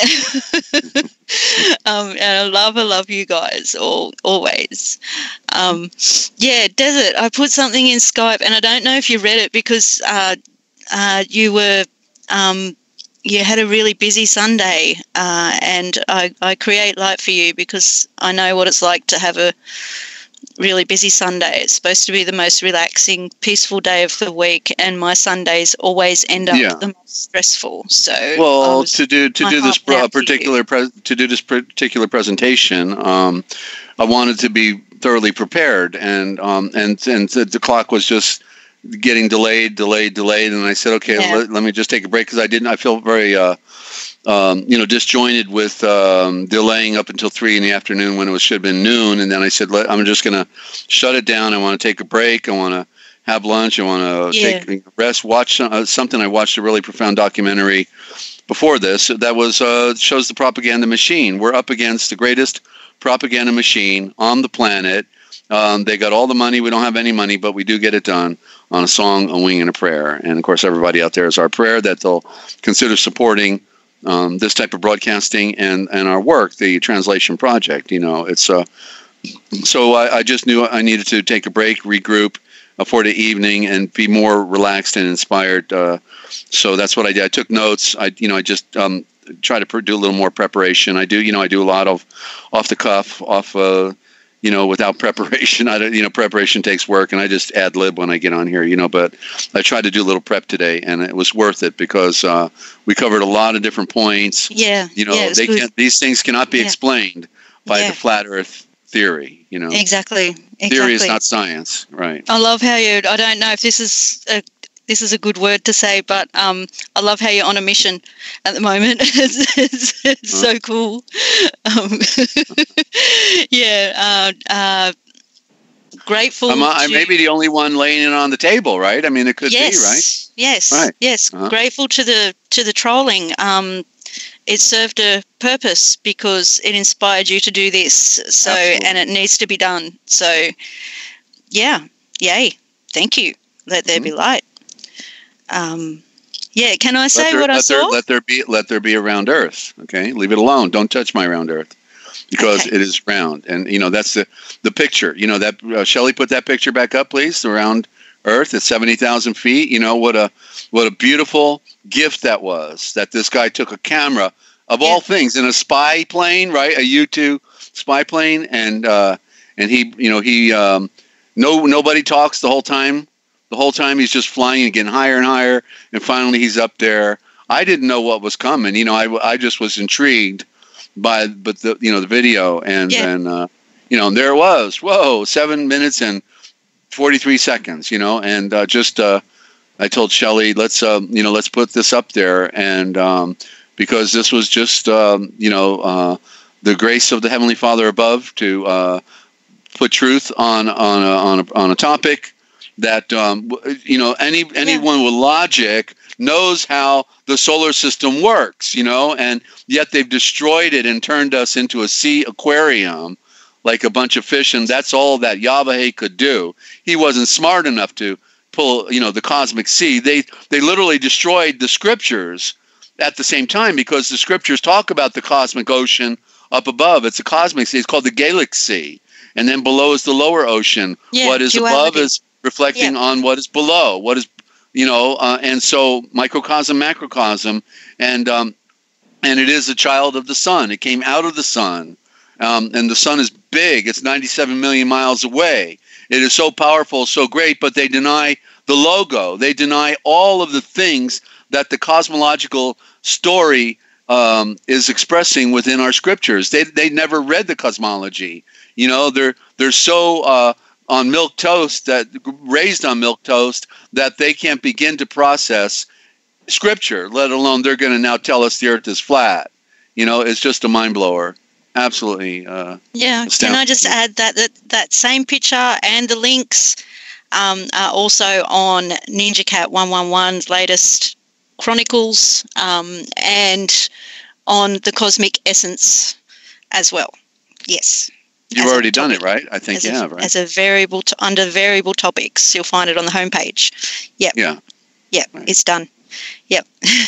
um, and I love, I love you guys all, always. Um, yeah, Desert, I put something in Skype, and I don't know if you read it because uh, uh, you were... Um, you had a really busy Sunday, uh, and I, I create light for you because I know what it's like to have a really busy Sunday. It's supposed to be the most relaxing, peaceful day of the week, and my Sundays always end up Yeah. the most stressful. So, I Well, was- to do to my do this heart out to you. particular pre- to do this particular presentation, um, I wanted to be thoroughly prepared, and um, and and the, the clock was just getting delayed, delayed, delayed, and I said, okay, Yeah. let, let me just take a break because I didn't. I feel very, uh, um, you know, disjointed with um, delaying up until three in the afternoon when it was, should have been noon, and then I said, let, I'm just going to shut it down. I want to take a break. I want to have lunch. I want to Yeah. take rest. Watch some, uh, something. I watched a really profound documentary before this that was uh, shows the propaganda machine. We're up against the greatest propaganda machine on the planet. Um, they got all the money. We don't have any money, but we do get it done on a song, a wing, and a prayer. And, of course, everybody out there is our prayer that they'll consider supporting um, this type of broadcasting and, and our work, the Translation Project. You know, it's uh, so I, I just knew I needed to take a break, regroup uh, for the evening, and be more relaxed and inspired. Uh, so that's what I did. I took notes. I, you know, I just um, try to pr- do a little more preparation. I do, you know, I do a lot of off the cuff, off. Uh, you know, without preparation. I don't, you know, preparation takes work, and I just ad lib when I get on here, you know, but I tried to do a little prep today, and it was worth it because uh, we covered a lot of different points. Yeah. You know, yeah, it was they good. can't, these things cannot be Yeah. explained by Yeah. the flat earth theory, you know. Exactly. Exactly. Theory is not science, right? I love how you, I don't know if this is a, this is a good word to say, but um, I love how you're on a mission at the moment. it's it's, it's so cool. Um, yeah. Uh, uh, grateful. I'm, I to- may be the only one laying it on the table, right? I mean, it could yes, be, right? Yes. Right. Yes. Uh-huh. Grateful to the to the trolling. Um, it served a purpose because it inspired you to do this. So, Absolutely. and it needs to be done. So, yeah, yay! Thank you. Let there be light. Um, yeah. Can I say let there, what I let saw? There, let there be let there be a round Earth. Okay, leave it alone. Don't touch my round Earth because Okay. it is round, and you know that's the the picture. You know that uh, Shelley, put that picture back up, please. The round Earth at seventy thousand feet. You know what a what a beautiful gift that was. That this guy took a camera of all Yeah. things in a spy plane, right? A U two spy plane, and uh, and he you know he um, no nobody talks the whole time. The whole time he's just flying and getting higher and higher, and finally he's up there. I didn't know what was coming. You know, I, I just was intrigued by but the you know the video, and Yeah. then uh, you know and there it was. Whoa, seven minutes and forty-three seconds. You know, and uh, just uh, I told Shelley, let's uh, you know let's put this up there, and um, because this was just, um, you know, uh, the grace of the Heavenly Father above to uh, put truth on on a, on a, on a topic that um, you know any anyone yeah. with logic knows how the solar system works, you know, and yet they've destroyed it and turned us into a sea aquarium like a bunch of fish, and that's all that Yahweh could do. He wasn't smart enough to pull, you know, the cosmic sea. They they literally destroyed the scriptures at the same time, because the scriptures talk about the cosmic ocean up above. It's a cosmic sea. It's called the Gallic Sea. And then below is the lower ocean. Yeah, what is duality. Above is reflecting yeah. on what is below. What is, you know, uh, and so microcosm, macrocosm, and um, and it is a child of the sun. It came out of the sun, um, and the sun is big. It's ninety-seven million miles away. It is so powerful, so great, but they deny the logo. They deny all of the things that the cosmological story um, is expressing within our scriptures. They they never read the cosmology. You know, they're they're so uh, on milk toast, that raised on milk toast, that they can't begin to process scripture, let alone they're going to now tell us the earth is flat. You know, it's just a mind blower. Absolutely. Uh, yeah. Astounding. Can I just add that, that that same picture and the links um, are also on Ninja Cat one eleven's latest chronicles um, and on the Cosmic Essence as well. Yes. You've as already done it, right? I think you a, have, right? As a variable, to, under variable topics, you'll find it on the homepage. Yep. Yeah. Yep. Right. It's done. Yep.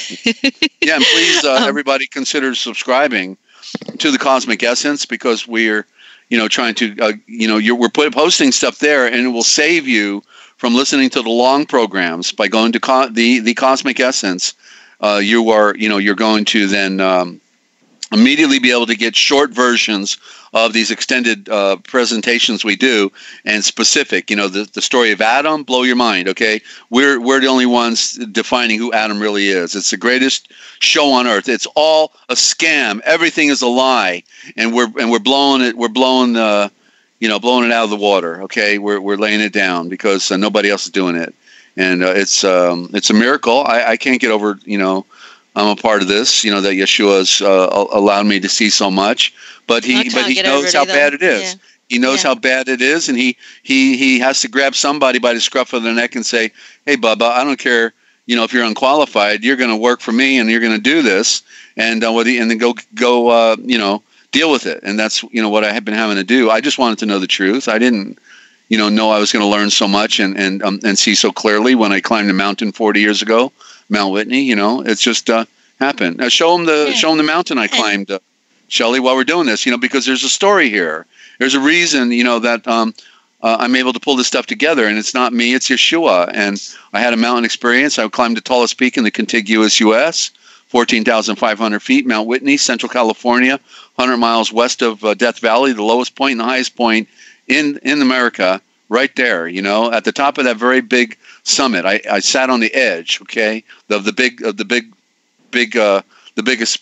Yeah, and please, uh, um, everybody, consider subscribing to the Cosmic Essence, because we're, you know, trying to, uh, you know, you're, we're put, posting stuff there, and it will save you from listening to the long programs by going to co- the the Cosmic Essence. Uh, you are, you know, you're going to then um, immediately be able to get short versions of these extended uh, presentations we do, and specific. You know, the the story of Adam, blow your mind. Okay, we're we're the only ones defining who Adam really is. It's the greatest show on earth. It's all a scam. Everything is a lie, and we're and we're blowing it. We're blowing the, you know, blowing it out of the water. Okay, we're we're laying it down because uh, nobody else is doing it, and uh, it's um, it's a miracle. I, I can't get over, you know, I'm a part of this, you know, that Yeshua's uh, allowed me to see so much, but he but he knows how bad it is. Yeah. He knows yeah. how bad it is, and he he he has to grab somebody by the scruff of the neck and say, "Hey, Bubba, I don't care, you know, if you're unqualified, you're going to work for me, and you're going to do this, and uh, whether and then go go uh, you know, deal with it." And that's, you know, what I have been having to do. I just wanted to know the truth. I didn't, you know, know I was going to learn so much and and um, and see so clearly when I climbed a mountain forty years ago, Mount Whitney. You know, it's just uh, happened. Uh, show them the yeah. show them the mountain I climbed, uh, Shelley, while we're doing this. You know, because there's a story here. There's a reason, you know, that um, uh, I'm able to pull this stuff together, and it's not me, it's Yeshua. And I had a mountain experience. I climbed the tallest peak in the contiguous U S, fourteen thousand five hundred feet, Mount Whitney, Central California, one hundred miles west of uh, Death Valley, the lowest point and the highest point in, in America, right there, you know, at the top of that very big summit. I, I sat on the edge, okay, of the big, of the big, big, uh, the biggest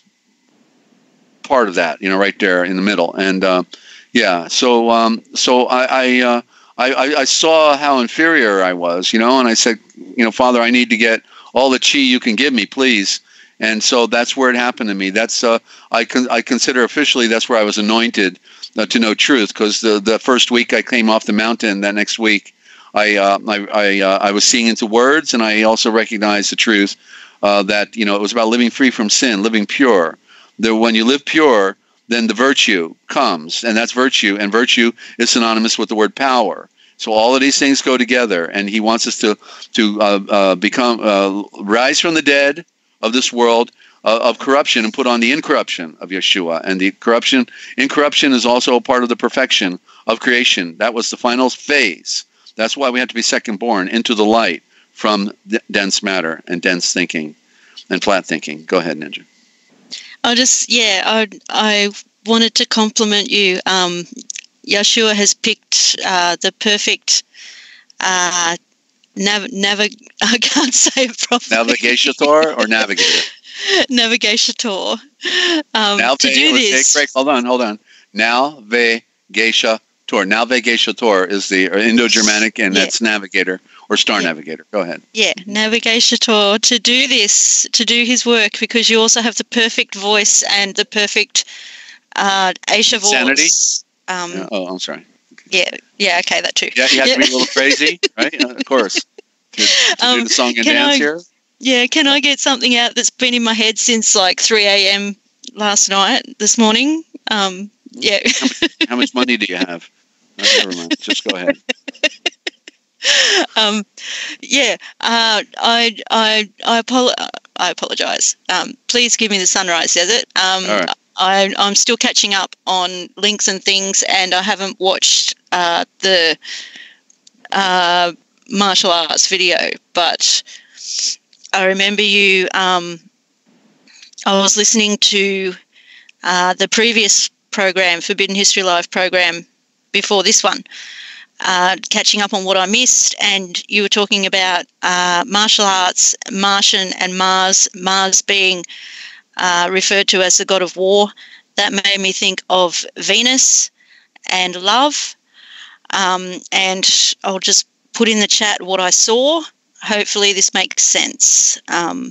part of that, you know, right there in the middle. And, uh, yeah, so um, so I I, uh, I I saw how inferior I was, you know, and I said, you know, Father, I need to get all the chi you can give me, please. And so that's where it happened to me. That's uh, I con- I consider officially that's where I was anointed uh, to know truth, because the the first week I came off the mountain, that next week I uh, I I, uh, I was seeing into words, and I also recognized the truth uh, that, you know, it was about living free from sin, living pure. That when you live pure, then the virtue comes, and that's virtue, and virtue is synonymous with the word power. So all of these things go together, and he wants us to to uh, uh, become uh, rise from the dead of this world uh, of corruption and put on the incorruption of Yeshua. And the corruption, incorruption is also a part of the perfection of creation. That was the final phase. That's why we have to be second born into the light from d- dense matter and dense thinking and flat thinking. Go ahead, Ninja. I just, yeah, I I wanted to compliment you. Um, Yeshua has picked uh, the perfect uh, nav, nav- I can't say it properly. Navigator or navigator? Navigator. Um, Nalve- to do this. Break, hold on, hold on. Navigator. Navigator is the Indo-Germanic, and yeah. that's navigator or Star Yeah. Navigator. Go ahead. Yeah, Navigator to do this, to do his work, because you also have the perfect voice and the perfect uh, Aisha Insanity? voice. Um, Yeah. Oh, I'm sorry. yeah, yeah, okay, that too. Yeah, you have to be a little crazy, right? Uh, of course. To, to Um, do the song and can dance I- here. Yeah, can I get something out that's been in my head since like three a.m. last night, this morning? Um, yeah. How much money do you have? Uh, never mind. Just go ahead. um, yeah, uh, I, I, I, apolo- I apologize. Um, please give me the Sunrise Desert. Um, All right. I, I'm still catching up on links and things, and I haven't watched uh, the uh, martial arts video, but I remember you. Um, I was listening to uh, the previous program, Forbidden History Live program, before this one, uh, catching up on what I missed, and you were talking about uh, martial arts, Martian and Mars, Mars being uh, referred to as the god of war. That made me think of Venus and love, um, and I'll just put in the chat what I saw. Hopefully this makes sense. Um,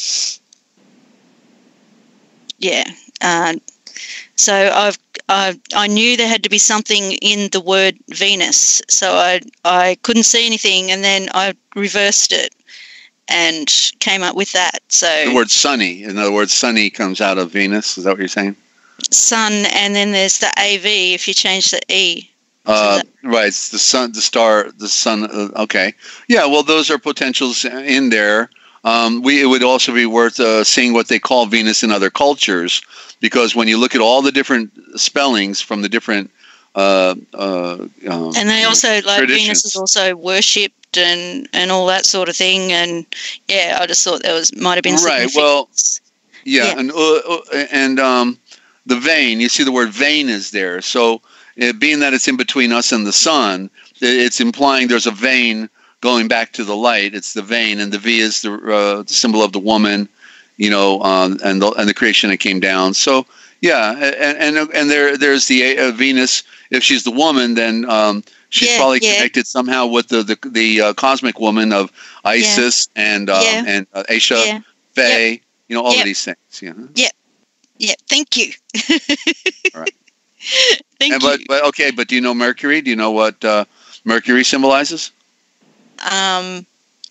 yeah. Uh, so I've I I knew there had to be something in the word Venus, so I I couldn't see anything, and then I reversed it and came up with that. So The word sunny. In other words, sunny comes out of Venus. Is that what you're saying? sun, and then there's the A V if you change the E. Uh, right. It's the sun, the star, the sun. Uh, okay. Yeah. Well, those are potentials in there. Um, we, it would also be worth uh, seeing what they call Venus in other cultures, because when you look at all the different spellings from the different, uh, uh, um, And they also, like, traditions. Venus is also worshipped and, and all that sort of thing. And yeah, I just thought there was might have been Right, well, significance. Yeah, Yeah. and uh, uh, and um, the vein. You see, the word vein is there. So, uh, being that it's in between us and the sun, i- it's implying there's a vein going back to the light. It's the vein, and the V is the uh, symbol of the woman. You know, um, and the and the creation that came down. So, yeah, and and, and there there's the uh, Venus. If she's the woman, then um, she's Yeah, probably yeah. connected somehow with the the, the uh, cosmic woman of Isis and um, Yeah. and uh, Aisha, Yeah. Faye. You know, all Yep. of these things. Yeah. Yeah, thank you. All right. Thank And, but, you. but okay, but do you know Mercury? Do you know what uh, Mercury symbolizes? Um,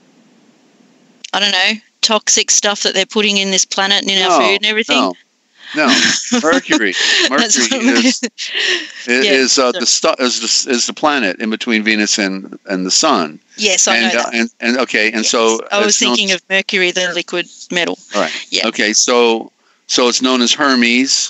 I don't know, toxic stuff that they're putting in this planet and in no, our food and everything. No, no. Mercury. That's Mercury what- is is, Yeah, is, uh, so- the stu- is the is the planet in between Venus and and the Sun. Yes, I and, know uh, that. and and okay, and Yes. so I was it's known- thinking of mercury, the liquid metal. All right. Yeah. Okay, so so it's known as Hermes.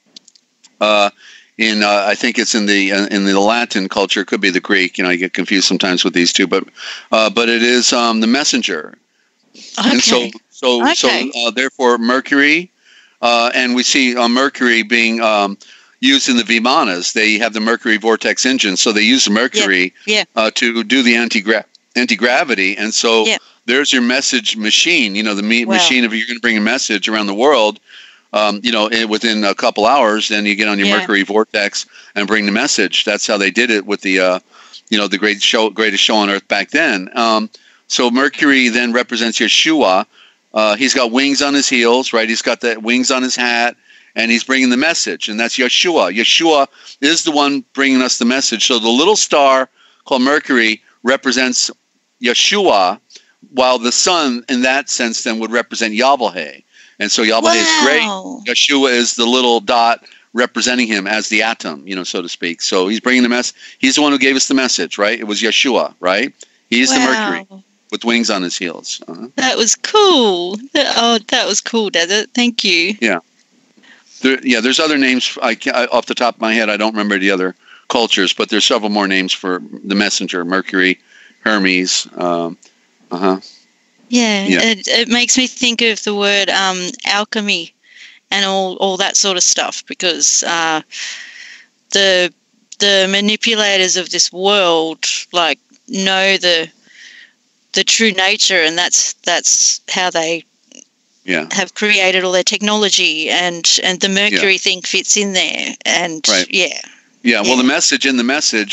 Uh, in uh, I think it's in the uh, in the Latin culture. It could be the Greek. You know, I get confused sometimes with these two, but uh, but it is um, the messenger. Okay. And so so Okay. so uh, therefore Mercury, uh, and we see uh, Mercury being um, used in the Vimanas. They have the Mercury vortex engine, so they use the Mercury yeah. Uh, to do the anti anti gravity, and so. Yeah. There's your message machine. You know, the me- Wow. machine. If you're going to bring a message around the world, um, you know, in, within a couple hours, then you get on your Yeah. Mercury vortex and bring the message. That's how they did it with the, uh, you know, the great show, greatest show on earth back then. Um, so Mercury then represents Yeshua. Uh, he's got wings on his heels, right? He's got the wings on his hat, and he's bringing the message, and that's Yeshua. Yeshua is the one bringing us the message. So the little star called Mercury represents Yeshua, while the sun, in that sense, then would represent Yahweh. And so Yahweh is great. Wow. Yeshua is the little dot representing him as the atom, you know, so to speak. So he's bringing the mess. He's the one who gave us the message, right? It was Yeshua, right? He's the Mercury Wow. with wings on his heels. Uh-huh. That was cool. That- Oh, that was cool, Desert. Thank you. There, yeah, there's other names. I can't, I, off the top of my head, I don't remember the other cultures, but there's several more names for the messenger: Mercury, Hermes. Um, uh huh. Yeah, Yeah. It, it makes me think of the word um, alchemy and all, all that sort of stuff, because uh, the the manipulators of this world like know the the true nature, and that's that's how they Yeah. have created all their technology, and and the mercury thing fits in there, and Right. yeah, Yeah, well, Yeah. the message in the message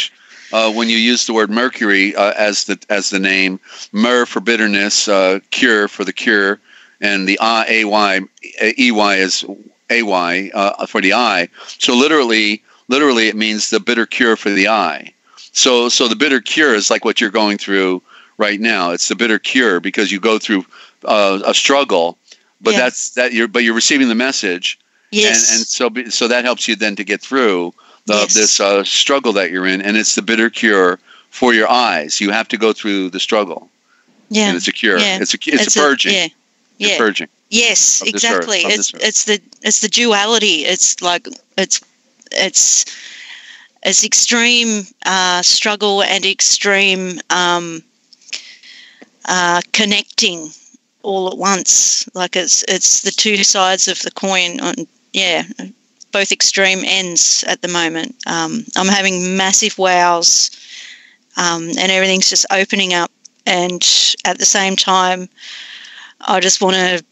uh, when you use the word mercury uh, as the as the name, mer for bitterness, uh, cure for the cure, and the I, A Y, E Y is A Y uh, for the eye. So literally, literally it means the bitter cure for the eye. So so the bitter cure is like what you're going through right now. It's the bitter cure because you go through uh, a struggle, but Yeah. that's that you're but you're receiving the message. Yes. And, and so be- so that helps you then to get through the, Yes. this uh, struggle that you're in, and it's the bitter cure for your eyes. You have to go through the struggle, yeah. and it's a cure. Yeah. It's a it's, a purging. yeah. You're Yeah. purging. Yes, of this exactly. earth, of It's this earth. it's the it's the duality. It's like it's it's it's extreme uh, struggle and extreme um, uh, connecting all at once. Like it's it's the two sides of the coin. On yeah, both extreme ends at the moment. Um, I'm having massive wows, um, and everything's just opening up. And at the same time, I just want to.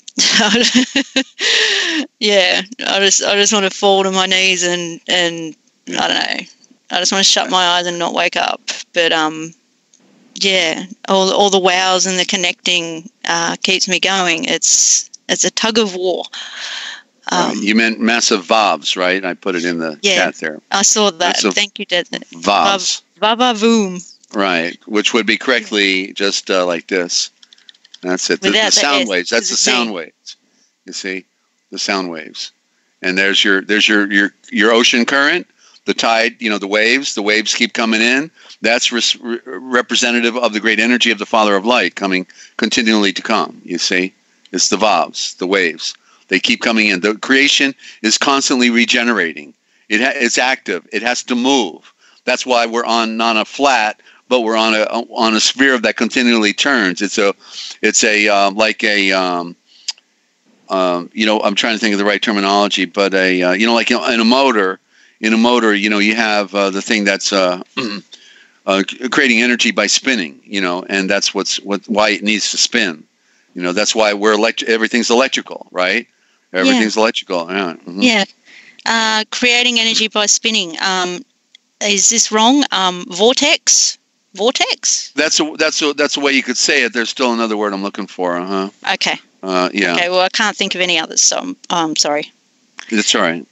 yeah, I just I just want to fall to my knees and and I don't know. I just want to shut my eyes and not wake up. But um, yeah, all all the wows and the connecting uh, keeps me going. It's it's a tug of war. Um, Right. You meant massive vavs, right? I put it in the Yeah. chat there. I saw that. Massive Thank you, Desert. Vavs, Vava voom. right? Which would be correctly just uh, like this. That's it. The, the Without the sound S, waves. That's the it's a sound Z. waves. You see, the sound waves. And there's your there's your your your ocean current. The tide, you know, the waves. The waves keep coming in. That's res- re- representative of the great energy of the Father of Light coming continually to come. You see, it's the vavs, the waves. They keep coming in. The creation is constantly regenerating. It ha- it's active. It has to move. That's why we're on not a flat, but we're on a on a sphere that continually turns. It's a it's a um, like a um, um, you know I'm trying to think of the right terminology, but a uh, you know like in a motor. In a motor, you know, you have uh, the thing that's uh, uh, creating energy by spinning. You know, and that's what's what why it needs to spin. You know, that's why we're elect- everything's electrical, right? Everything's electrical. Yeah. Mhm. Yeah. Uh, creating energy by spinning. Um, is this wrong? Um, vortex? Vortex? That's a, that's a, that's a way you could say it. There's still another word I'm looking for. Uh huh. Okay. Uh, yeah. Okay, well, I can't think of any others, so I'm, I'm sorry. That's all right.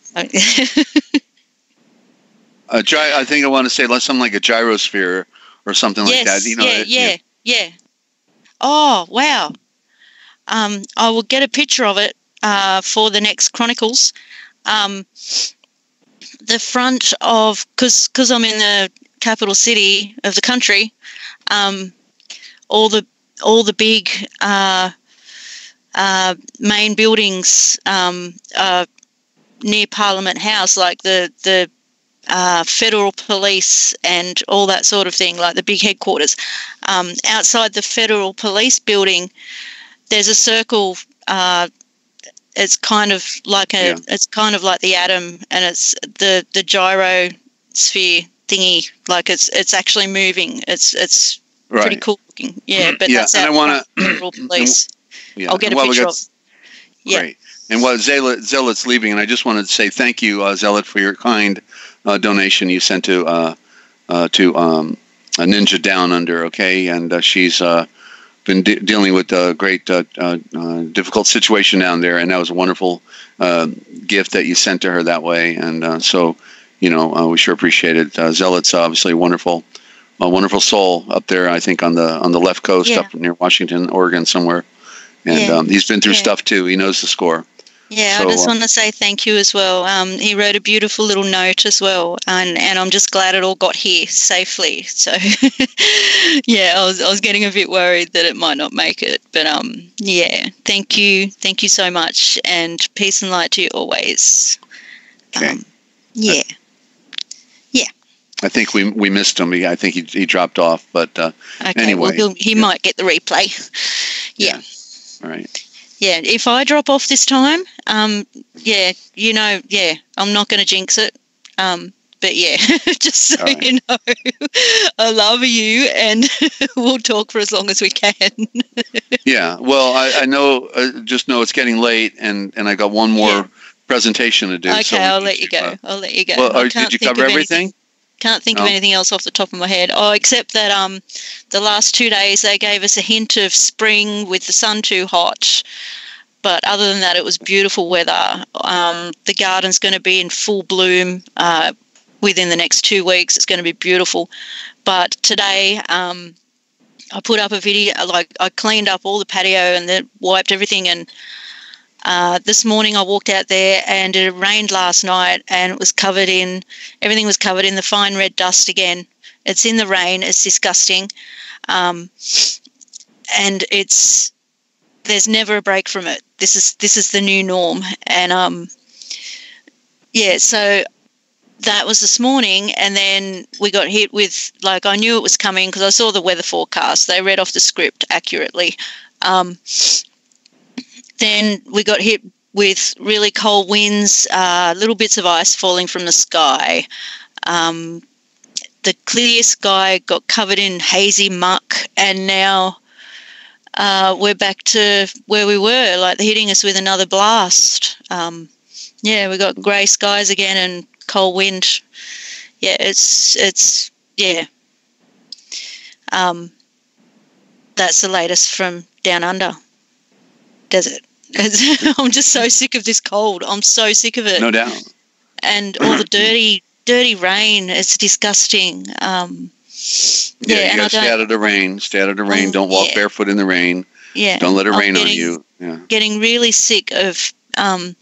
A gy- I think I want to say like something like a gyrosphere or something like yes, that. You know, yeah, it- yeah, yeah. Oh, wow. Um, I will get a picture of it uh, for the next Chronicles. Um, the front of, because because I'm in the capital city of the country, um, all the all the big uh, uh, main buildings um, are near Parliament House, like the the uh, federal police and all that sort of thing, like the big headquarters. Um, outside the federal police building, there's a circle. Uh, it's kind of like a, Yeah. it's kind of like the atom, and it's the the gyrosphere thingy. Like it's it's actually moving. It's it's right. pretty cool looking. Yeah, but Yeah, that's and I out wanna- front federal police. Yeah. I'll get a Well, we picture got- of. Yeah. Great. And while Zealot, Zealot's leaving, and I just wanted to say thank you, uh, Zealot, for your kind uh, donation you sent to uh, uh, to um, a Ninja Down Under. Okay, and uh, she's uh, been de- dealing with a great uh, uh, uh, difficult situation down there, and that was a wonderful uh, gift that you sent to her that way. And uh, so, you know, uh, we sure appreciate it. Uh, Zealot's obviously a wonderful, a wonderful soul up there. I think on the on the left coast, Yeah. up near Washington, Oregon, somewhere. And Yeah. um, he's been through Yeah. stuff too. He knows the score. Yeah, So, I just uh, want to say thank you as well. Um, he wrote a beautiful little note as well, and, and I'm just glad it all got here safely. So, yeah, I was I was getting a bit worried that it might not make it, but um, yeah, thank you, thank you so much, and peace and light to you always. Okay. Um, yeah, I think we we missed him. He, I think he he dropped off. But uh, okay. Anyway, well, he'll, he yeah. might get the replay. Yeah. all right. Yeah, if I drop off this time, um, yeah, you know, yeah, I'm not going to jinx it. Um, but yeah, just so All right. you know, I love you, and we'll talk for as long as we can. Yeah. Well, I, I know. Uh, just know it's getting late, and, and I got one more Yeah. presentation to do. Okay, so we I'll need let you to, go. uh, I'll let you go. well, I uh, can't did you think cover of everything? anything. Can't think No. of anything else off the top of my head. Oh, except that um, the last two days they gave us a hint of spring with the sun too hot. But other than that, it was beautiful weather. Um, the garden's going to be in full bloom uh, within the next two weeks. It's going to be beautiful. But today um, I put up a video, like I cleaned up all the patio and then wiped everything. And uh, this morning I walked out there and it rained last night and it was covered in, everything was covered in the fine red dust again. It's in the rain. It's disgusting. Um, and it's, there's never a break from it. This is this is the new norm. And um yeah, so that was this morning, and then we got hit with, like, I knew it was coming because I saw the weather forecast. They read off the script accurately. Um then we got hit with really cold winds, uh little bits of ice falling from the sky. Um the clear sky got covered in hazy muck, and now Uh, we're back to where we were, like they're hitting us with another blast. Um, yeah, we got grey skies again and cold wind. Yeah, it's, it's yeah. Um, that's the latest from down under. Desert. I'm just so sick of this cold. I'm so sick of it. No doubt. And all the dirty, dirty rain. It's disgusting. Um, Yeah, Yeah, you and gotta I stay don't- out of the rain. Stay out of the rain. Um, Don't walk yeah. barefoot in the rain. yeah. Don't let it I'm rain on getting- you. Yeah. Getting really sick of um,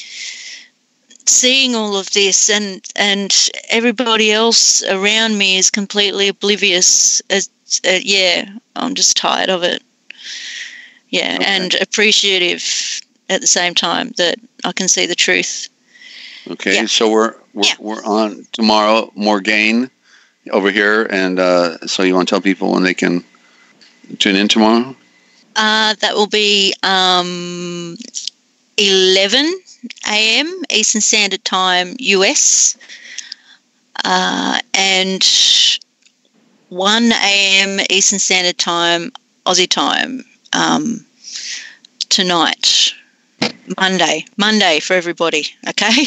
seeing all of this, and and everybody else around me is completely oblivious. As, uh, yeah, I'm just tired of it. Yeah, Okay. and appreciative at the same time that I can see the truth. Okay. Yeah. So we're we're, Yeah. we're on tomorrow. Morgaine over here, and uh, so you want to tell people when they can tune in tomorrow? Uh, that will be um, eleven a.m. Eastern Standard Time, U S, uh, and one a.m. Eastern Standard Time, Aussie time, um, tonight. Monday. Monday for everybody, okay?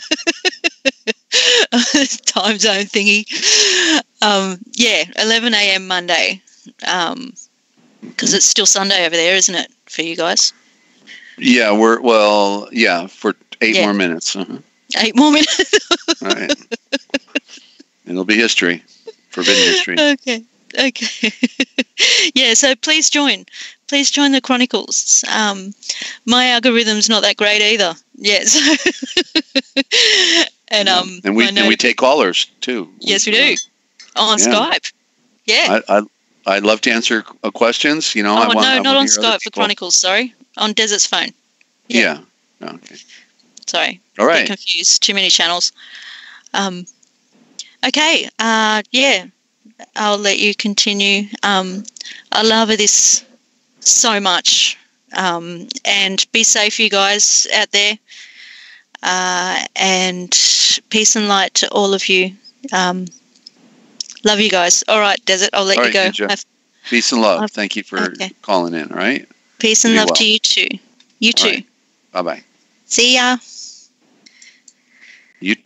Time zone thingy. Um, yeah, eleven a.m. Monday. Um, because it's still Sunday over there, isn't it, for you guys? Yeah, we're well. Yeah, for eight Yeah. more minutes. Uh-huh. Eight more minutes. All right. And it'll be history, forbidden history. Okay. Okay. Yeah, so please join. Please join the Chronicles. Um, my algorithm's not that great either. Yeah. So and Yeah. um, and we I and know- we take callers too. yes, we do on Yeah. Skype. Yeah. I, I I'd love to answer uh, questions. You know, oh I want, no, I not want on to hear other Skype for people. Chronicles. Sorry, on Desert's phone. Yeah. Okay. Sorry. All Get right. confused. Too many channels. Um, okay. Uh, yeah. I'll let you continue. Um, I love this so much. Um, and be safe, you guys out there. Uh, and peace and light to all of you. Um, love you guys. All right, Desert. I'll let All you right, go. Ninja. Have Peace and love. I've- Thank you for okay. calling in. All right. peace and Be love well. to you too. You All too. right. Bye bye. See ya. You.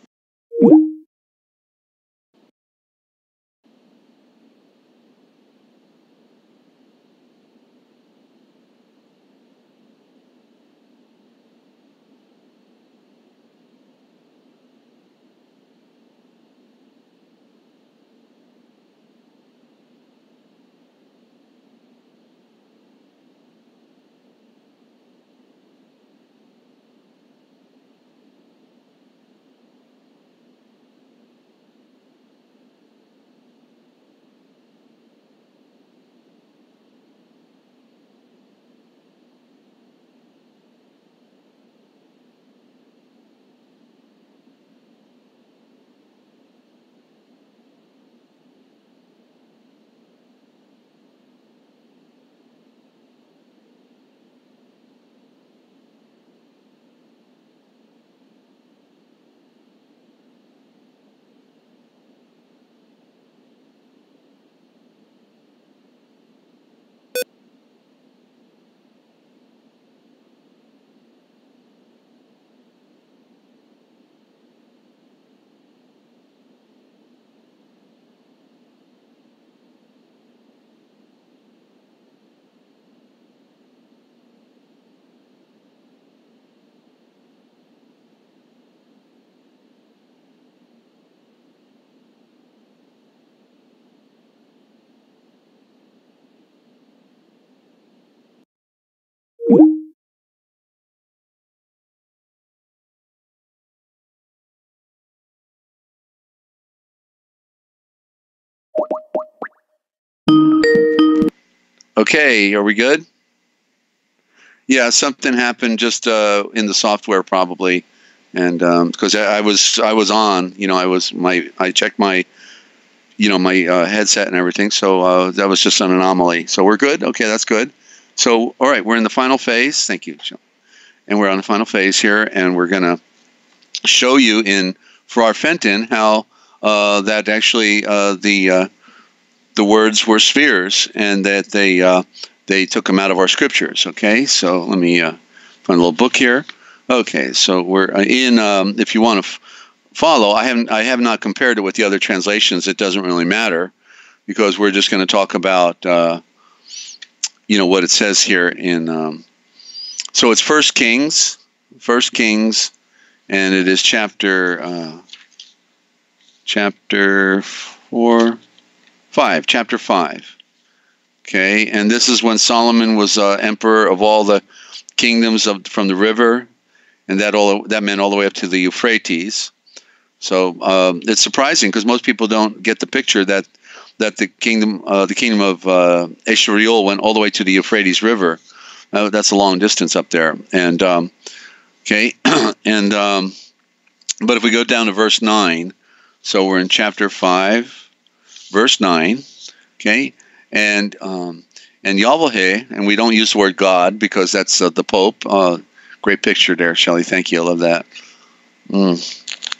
Okay, are we good? Yeah, something happened just uh, in the software probably, and because um, I, I was I was on, you know, I was my I checked my, you know, my uh, headset and everything, so uh, that was just an anomaly. So we're good. Okay, that's good. So all right, we're in the final phase. Thank you, Jill. And we're on the final phase here, and we're gonna show you in Farrar Fenton how uh, that actually uh, the uh, the words were spheres, and that they uh, they took them out of our scriptures. Okay, so let me uh, find a little book here. Okay, so we're in. Um, if you want to f- follow, I haven't I have not compared it with the other translations. It doesn't really matter because we're just going to talk about uh, you know what it says here in. Um, so it's First Kings, First Kings, and it is chapter uh, chapter four. Five, chapter five. Okay, and this is when Solomon was uh, emperor of all the kingdoms of from the river, and that all that meant all the way up to the Euphrates. So um, it's surprising because most people don't get the picture that that the kingdom, uh, the kingdom of uh, Eshuriel went all the way to the Euphrates River. Uh, that's a long distance up there, and um, okay, and um, but if we go down to verse nine, so we're in chapter five. Verse nine, okay, and um, and Yahweh, and we don't use the word God because that's uh, the Pope. Uh, great picture there, Shelley. Thank you. I love that. Mm.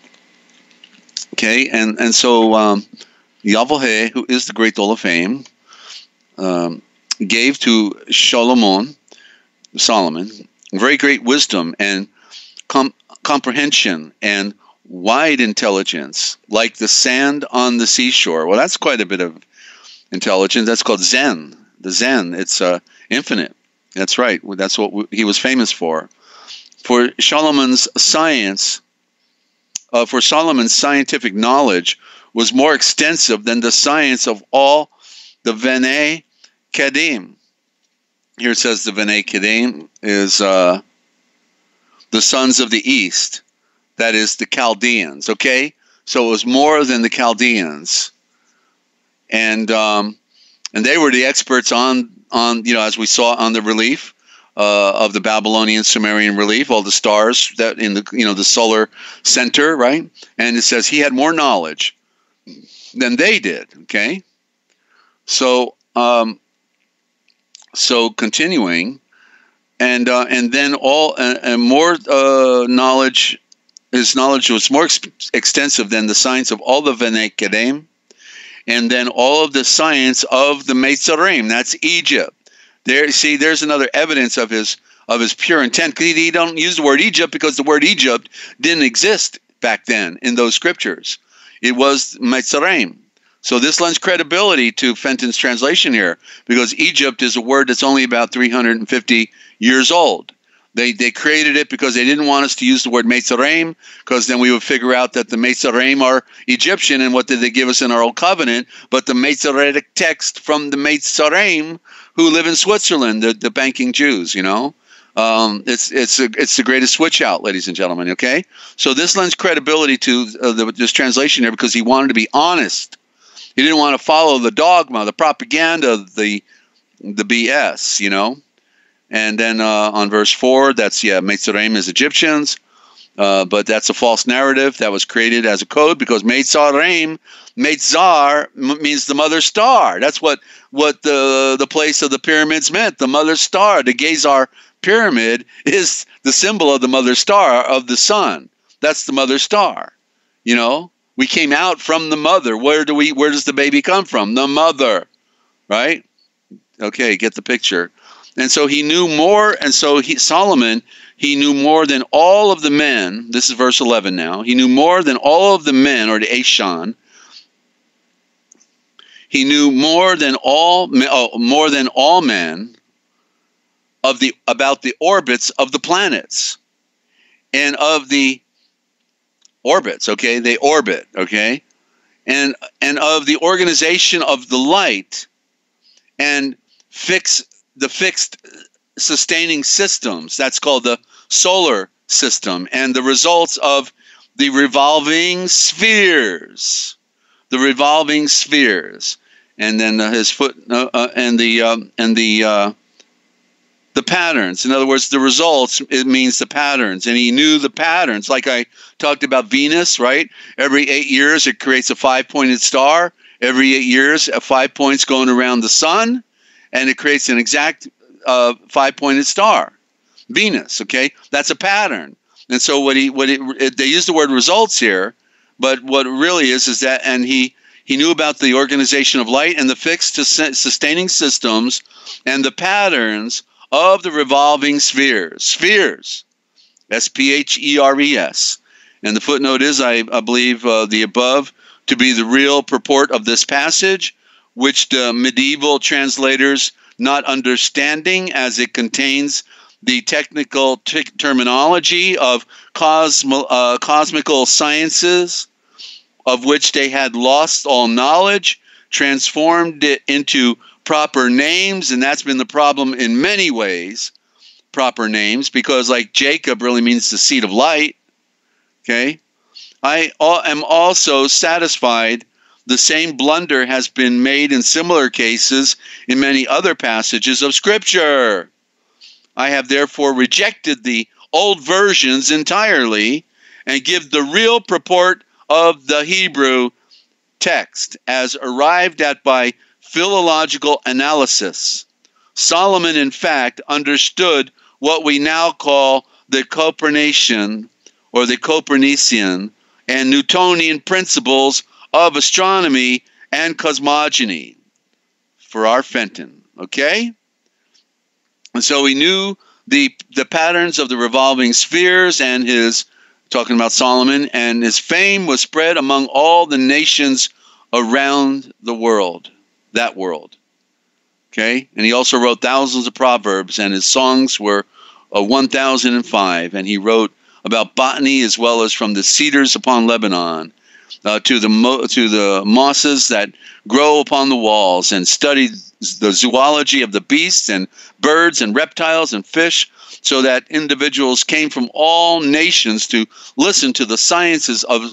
Okay, and and so um, Yahweh, who is the great Elohim, um, gave to Solomon, Solomon, very great wisdom and com- comprehension and wide intelligence, like the sand on the seashore. Well, that's quite a bit of intelligence. That's called Zen. The Zen. It's uh, infinite. That's right. That's what he was famous for. For Solomon's science, uh, for Solomon's scientific knowledge was more extensive than the science of all the Bnei Kedim. Here it says the Bnei Kedim is uh, the sons of the East. That is the Chaldeans, okay? So it was more than the Chaldeans. And um, and they were the experts on, on, you know, as we saw on the relief uh, of the Babylonian Sumerian relief, all the stars that in the, you know, the solar center, right? And it says he had more knowledge than they did, okay? So, um, so continuing, and uh, and then all, uh, and more uh, knowledge. His knowledge was more ex- extensive than the science of all the Bnei Kedim, and then all of the science of the Meitzarim. That's Egypt. There, see, there's another evidence of his of his pure intent. He, he don't use the word Egypt because the word Egypt didn't exist back then in those scriptures. It was Meitzarim. So this lends credibility to Fenton's translation here because Egypt is a word that's only about three hundred fifty years old. They they created it because they didn't want us to use the word Meitzarim, because then we would figure out that the Meitzarim are Egyptian, and what did they give us in our Old Covenant? But the Meitzaretic text from the Meitzarim who live in Switzerland, the, the banking Jews, you know. Um, it's it's a, it's the greatest switch out, ladies and gentlemen, okay? So this lends credibility to uh, the, this translation here because he wanted to be honest. He didn't want to follow the dogma, the propaganda, the the B S, you know. And then uh, on verse four, that's, yeah, Meitzarim is Egyptians, uh, but that's a false narrative that was created as a code because Meitzarim, Meitzar m- means the mother star. That's what, what the, the place of the pyramids meant, the mother star. The Gazar pyramid is the symbol of the mother star of the sun. That's the mother star. You know, we came out from the mother. Where do we, where does the baby come from? The mother, right? Okay, get the picture. And so he knew more, and so he, Solomon, he knew more than all of the men. This is verse eleven now. He knew more than all of the men, or the Ashan. He knew more than all, oh, more than all men of the about the orbits of the planets and of the orbits. Okay, they orbit. Okay, and and of the organization of the light and fix. The fixed sustaining systems, that's called the solar system, and the results of the revolving spheres, the revolving spheres. and then uh, his foot uh, uh, and the um, and the uh, the patterns. In other words, the results, it means the patterns, and he knew the patterns. Like I talked about Venus, right? Every eight years, it creates a five-pointed star. Every eight years, uh, five points going around the sun, and it creates an exact uh, five-pointed star. Venus, okay, that's a pattern. And so what he what it, it, they use the word results here, but what it really is is that, and he he knew about the organization of light and the fixed sustaining systems and the patterns of the revolving spheres. Spheres, S P H E R E S. And the footnote is, I, I believe, uh, the above to be the real purport of this passage, which the medieval translators, not understanding as it contains the technical t- terminology of cosmo- uh, cosmical sciences, of which they had lost all knowledge, transformed it into proper names, and that's been the problem in many ways, proper names, because like Jacob really means the seed of light, okay? I am also satisfied the same blunder has been made in similar cases in many other passages of Scripture. I have therefore rejected the old versions entirely and give the real purport of the Hebrew text as arrived at by philological analysis. Solomon, in fact, understood what we now call the Copernican or the Copernican and Newtonian principles of astronomy and cosmogony for our Fenton, okay? And so he knew the the patterns of the revolving spheres, and his, talking about Solomon, and his fame was spread among all the nations around the world, that world, okay? And he also wrote thousands of proverbs, and his songs were uh, one thousand five, and he wrote about botany as well as from the cedars upon Lebanon uh, to the mo- to the mosses that grow upon the walls, and studied the zoology of the beasts and birds and reptiles and fish, so that individuals came from all nations to listen to the sciences of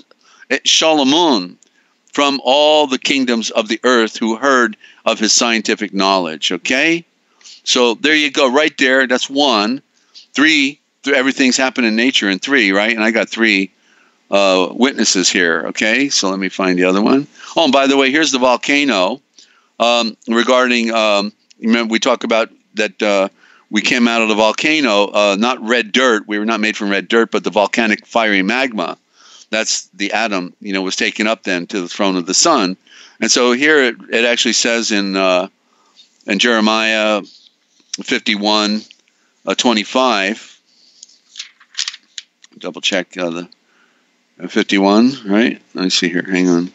Solomon from all the kingdoms of the earth who heard of his scientific knowledge, okay? So there you go, right there. That's one. Three, th- everything's happened in nature in three, right? And I got three uh, witnesses here, okay? So let me find the other one. Oh, and by the way, here's the volcano. Um, regarding, um, remember we talk about that uh, we came out of the volcano, uh, not red dirt. We were not made from red dirt, but the volcanic fiery magma. That's the atom, you know, was taken up then to the throne of the sun. And so here it, it actually says in uh, in Jeremiah fifty-one, uh, twenty-five. Double check uh, the uh, fifty-one, right? Let me see here. Hang on.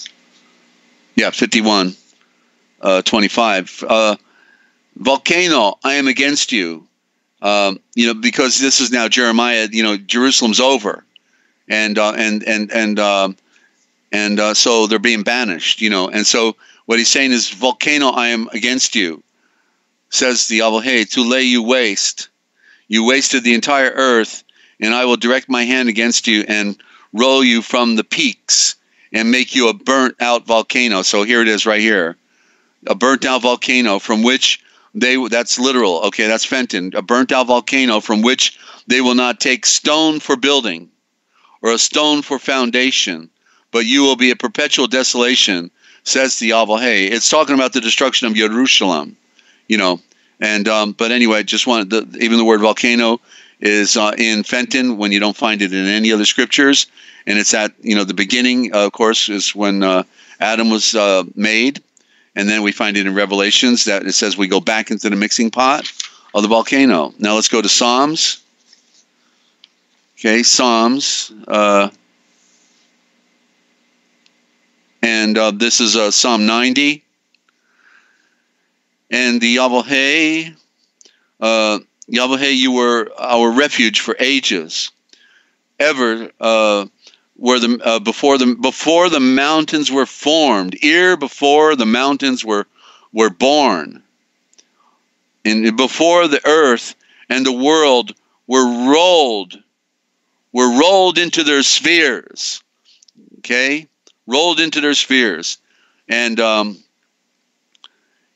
Yeah, fifty-one. Uh, twenty-five. Uh, Volcano, I am against you. Um, you know, because this is now Jeremiah. You know, Jerusalem's over, and uh, and and and um, and uh, so they're being banished. You know, and so what he's saying is, volcano, I am against you. Says the Yahweh, to lay you waste. You wasted the entire earth, and I will direct my hand against you and roll you from the peaks and make you a burnt out volcano. So here it is, right here. A burnt out volcano from which they, that's literal, okay, that's Fenton, a burnt out volcano from which they will not take stone for building or a stone for foundation, but you will be a perpetual desolation, says the Yahweh. It's talking about the destruction of Jerusalem, you know, and, um, but anyway, just wanted, the, even the word volcano is uh, in Fenton when you don't find it in any other scriptures, and it's at, you know, the beginning, uh, of course, is when uh, Adam was uh, made. And then we find it in Revelations that it says we go back into the mixing pot of the volcano. Now let's go to Psalms. Okay, Psalms. Uh, and uh, this is uh, Psalm ninety. And the Yahweh, uh, Yahweh, you were our refuge for ages. Ever uh where the uh, before the before the mountains were formed, ere before the mountains were were born, and before the earth and the world were rolled, were rolled into their spheres. Okay, rolled into their spheres, and um,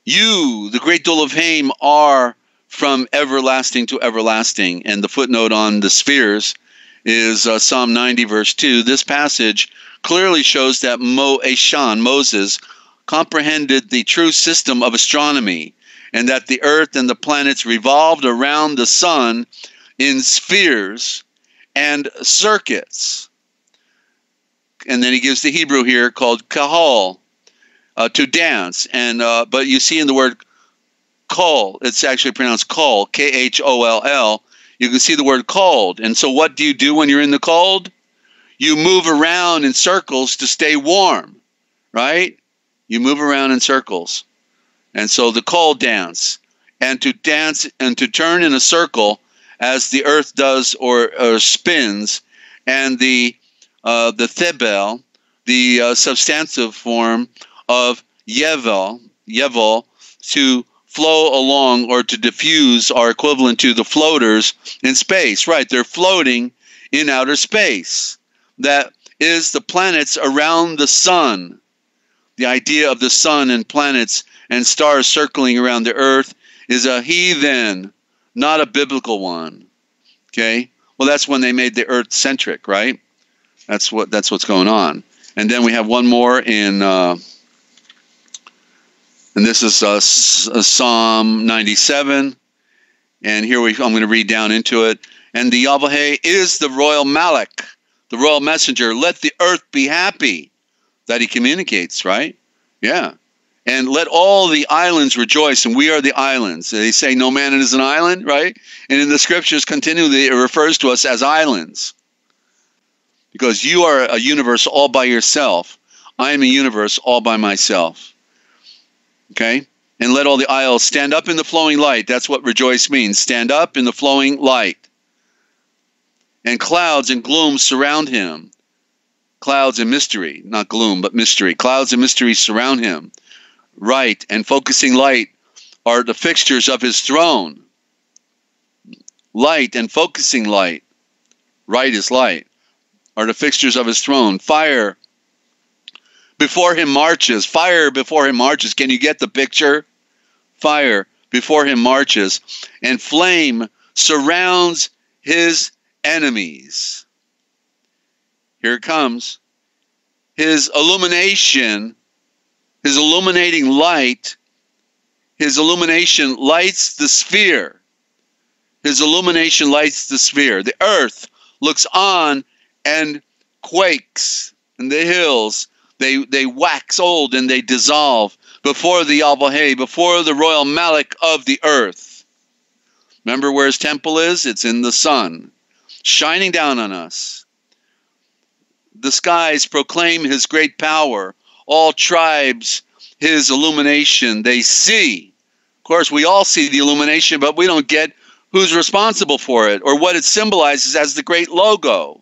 You, the great Dolovhaim, are from everlasting to everlasting. And the footnote on the spheres is uh, Psalm ninety, verse two. This passage clearly shows that Mo Eshan, Moses, comprehended the true system of astronomy, and that the earth and the planets revolved around the sun in spheres and circuits. And then he gives the Hebrew here called kahal, uh, to dance. And uh, but you see in the word kol, it's actually pronounced kol, K H O L L. You can see the word cold. And so what do you do when you're in the cold? You move around in circles to stay warm, right? You move around in circles. And so the cold dance, and to dance and to turn in a circle as the earth does or, or spins, and the uh, the thebel, the uh, substantive form of yevel, yevel, to flow along or to diffuse are equivalent to the floaters in space. Right, they're floating in outer space. That is the planets around the sun. The idea of the sun and planets and stars circling around the earth is a heathen, not a biblical one. Okay? Well, that's when they made the earth centric, right? That's what that's what's going on. And then we have one more in uh, and this is uh, Psalm ninety-seven. And here we I'm going to read down into it. And the Yahweh is the royal Malach, the royal messenger. Let the earth be happy. That he communicates, right? Yeah. And let all the islands rejoice, and we are the islands. They say no man is an island, right? And in the scriptures continually it refers to us as islands. Because you are a universe all by yourself. I am a universe all by myself. Okay? And let all the isles stand up in the flowing light. That's what rejoice means. Stand up in the flowing light. And clouds and gloom surround him. Clouds and mystery, not gloom, but mystery. Clouds and mystery surround him. Right and focusing light are the fixtures of his throne. Light and focusing light, right is light, are the fixtures of his throne. Fire before him marches. Fire before him marches. Can you get the picture? Fire before him marches. And flame surrounds his enemies. Here it comes. His illumination, his illuminating light, his illumination lights the sphere. His illumination lights the sphere. The earth looks on and quakes, and the hills, they, they wax old and they dissolve before the Yahweh, before the royal Malach of the earth. Remember where his temple is? It's in the sun, shining down on us. The skies proclaim his great power. All tribes, his illumination, they see. Of course, we all see the illumination, but we don't get who's responsible for it or what it symbolizes as the great logo.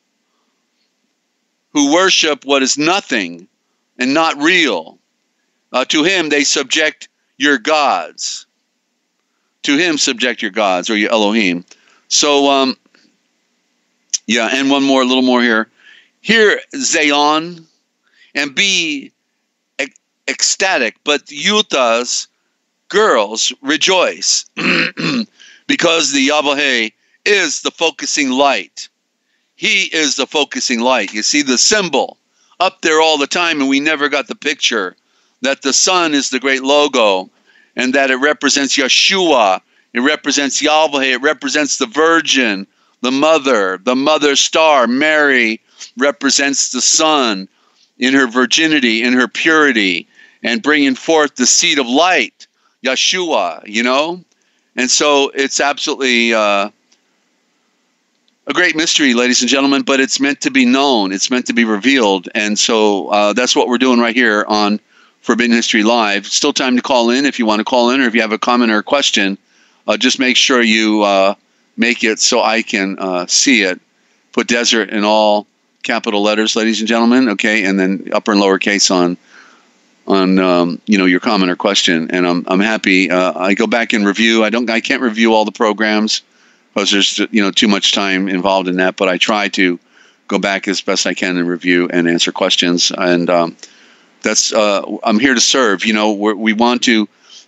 Who worship what is nothing and not real. Uh, to him, they subject your gods. To him, subject your gods, or your Elohim. So, um, yeah, and one more, a little more here. Hear Zion and be ec- ecstatic, but Utah's girls rejoice because the Yahweh is the focusing light. He is the focusing light. You see the symbol up there all the time, and we never got the picture that the sun is the great logo and that it represents Yeshua. It represents Yahweh. It represents the Virgin, the Mother, the Mother Star. Mary represents the sun in her virginity, in her purity, and bringing forth the seed of light, Yeshua, you know? And so it's absolutely uh, a great mystery, ladies and gentlemen, but it's meant to be known. It's meant to be revealed. And so uh, that's what we're doing right here on Forbidden History Live. Still time to call in if you want to call in, or if you have a comment or a question. Uh, just make sure you uh, make it so I can uh, see it. Put desert in all capital letters, ladies and gentlemen, okay, and then upper and lower case on on um, you know, your comment or question. And I'm I'm happy. Uh, I go back and review. I don't. I can't review all the programs because there's you know too much time involved in that. But I try to go back as best I can and review and answer questions. And um, that's uh, I'm here to serve. You know, we're, we want to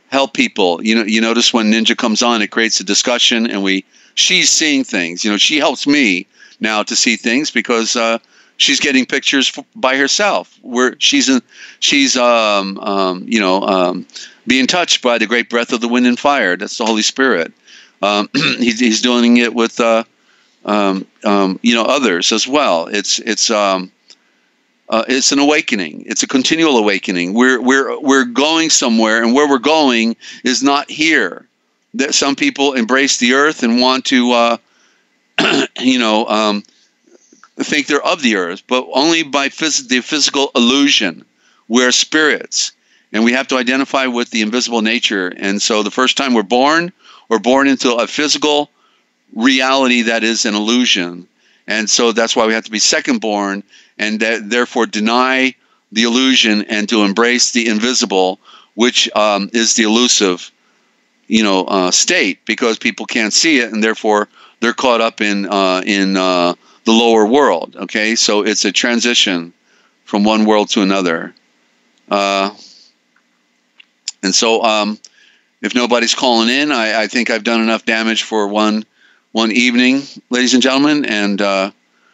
help people. You know, you notice when Ninja comes on, it creates a discussion, and we she's seeing things. You know, she helps me now to see things because uh, she's getting pictures f- by herself. Where she's in, she's um, um, you know um, being touched by the great breath of the wind and fire. That's the Holy Spirit. Um, he's, he's doing it with uh, um, um, you know others as well. It's it's um, uh, it's an awakening. It's a continual awakening. We're we're we're going somewhere, and where we're going is not here. That some people embrace the earth and want to, uh, you know, um, think they're of the earth, but only by phys- the physical illusion. We're spirits, and we have to identify with the invisible nature. And so, the first time we're born, we're born into a physical reality that is an illusion. And so that's why we have to be second born, and that, therefore deny the illusion and to embrace the invisible, which um, is the elusive, you know, uh, state, because people can't see it, and therefore they're caught up in uh, in uh, the lower world. Okay, so it's a transition from one world to another, uh, and so um, if nobody's calling in, I, I think I've done enough damage for one one evening, ladies and gentlemen. And uh,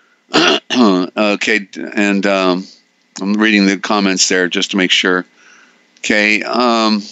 okay, and um, I'm reading the comments there just to make sure. Okay. Um,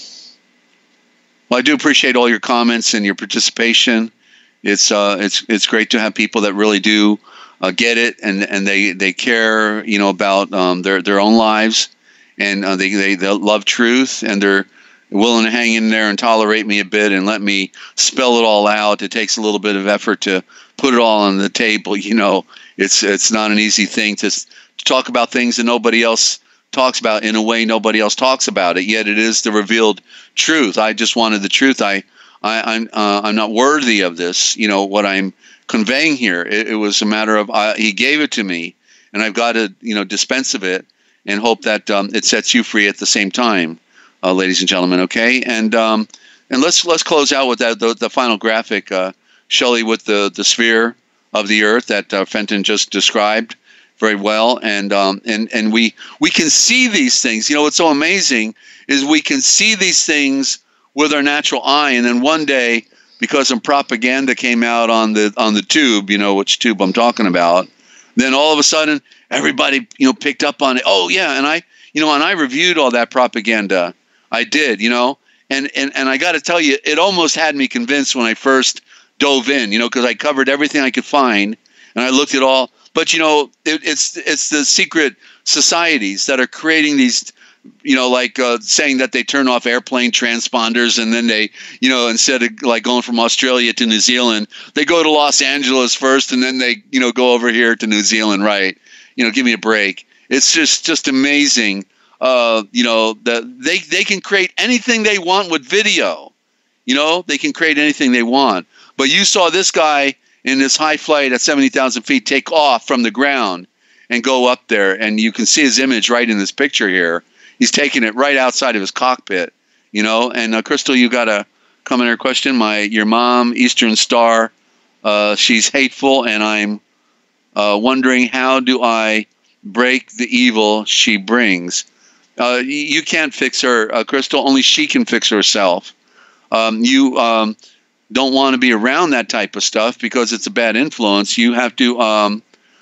Well, I do appreciate all your comments and your participation. It's uh, it's it's great to have people that really do uh, get it, and, and they, they care, you know, about um, their their own lives, and uh, they, they they love truth, and they're willing to hang in there and tolerate me a bit and let me spell it all out. It takes a little bit of effort to put it all on the table. You know, it's it's not an easy thing to, to talk about things that nobody else talks about in a way nobody else talks about it. Yet it is the revealed truth. I just wanted the truth. I, I I'm uh, I'm not worthy of this. You know what I'm conveying here. It, it was a matter of uh, he gave it to me, and I've got to you know dispense of it and hope that um, it sets you free at the same time, uh, ladies and gentlemen. Okay, and um, and let's let's close out with that the, the final graphic, uh, Shelley, with the the sphere of the earth that uh, Fenton just described very well, and um, and and we we can see these things. You know, what's so amazing is we can see these things with our natural eye, and then one day, because some propaganda came out on the on the tube, you know which tube I'm talking about, then all of a sudden everybody you know picked up on it. Oh yeah, and I you know and I reviewed all that propaganda. I did, you know, and and and I got to tell you, it almost had me convinced when I first dove in, you know, because I covered everything I could find, and I looked at all. But, you know, it, it's it's the secret societies that are creating these, you know, like uh, saying that they turn off airplane transponders, and then they, you know, instead of like going from Australia to New Zealand, they go to Los Angeles first, and then they, you know, go over here to New Zealand, right? You know, give me a break. It's just just amazing, uh, you know, that they, they can create anything they want with video. You know, they can create anything they want. But you saw this guy in this high flight at seventy thousand feet take off from the ground and go up there, and you can see his image right in this picture here. He's taking it right outside of his cockpit, you know. And uh, Crystal, you got a comment or question? My your mom, Eastern Star, uh, she's hateful, and I'm uh, wondering how do I break the evil she brings. Uh, you can't fix her, uh, Crystal. Only she can fix herself. Um, you. Um, don't want to be around that type of stuff because it's a bad influence. You have to um,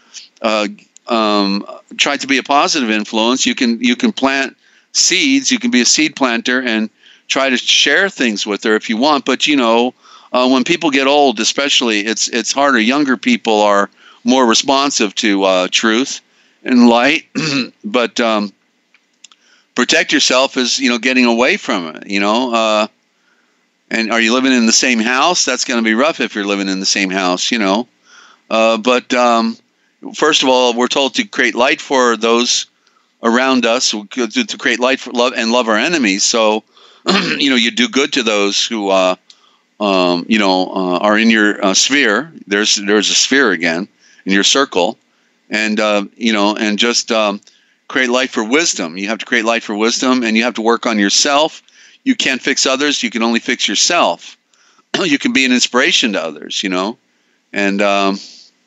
uh, um, try to be a positive influence. You can you can plant seeds. You can be a seed planter and try to share things with her if you want. But you know, uh, when people get old, especially, it's it's harder. Younger people are more responsive to uh, truth and light. But um, protect yourself is you know getting away from it. You know. Uh, And are you living in the same house? That's going to be rough if you're living in the same house, you know. Uh, but um, first of all, we're told to create light for those around us, to create light for love and love our enemies. So, you know, you do good to those who, uh, um, you know, uh, are in your uh, sphere. There's there's a sphere again in your circle, and uh, you know, and just um, create light for wisdom. You have to create light for wisdom, and you have to work on yourself. You can't fix others. You can only fix yourself. You can be an inspiration to others, you know. And um,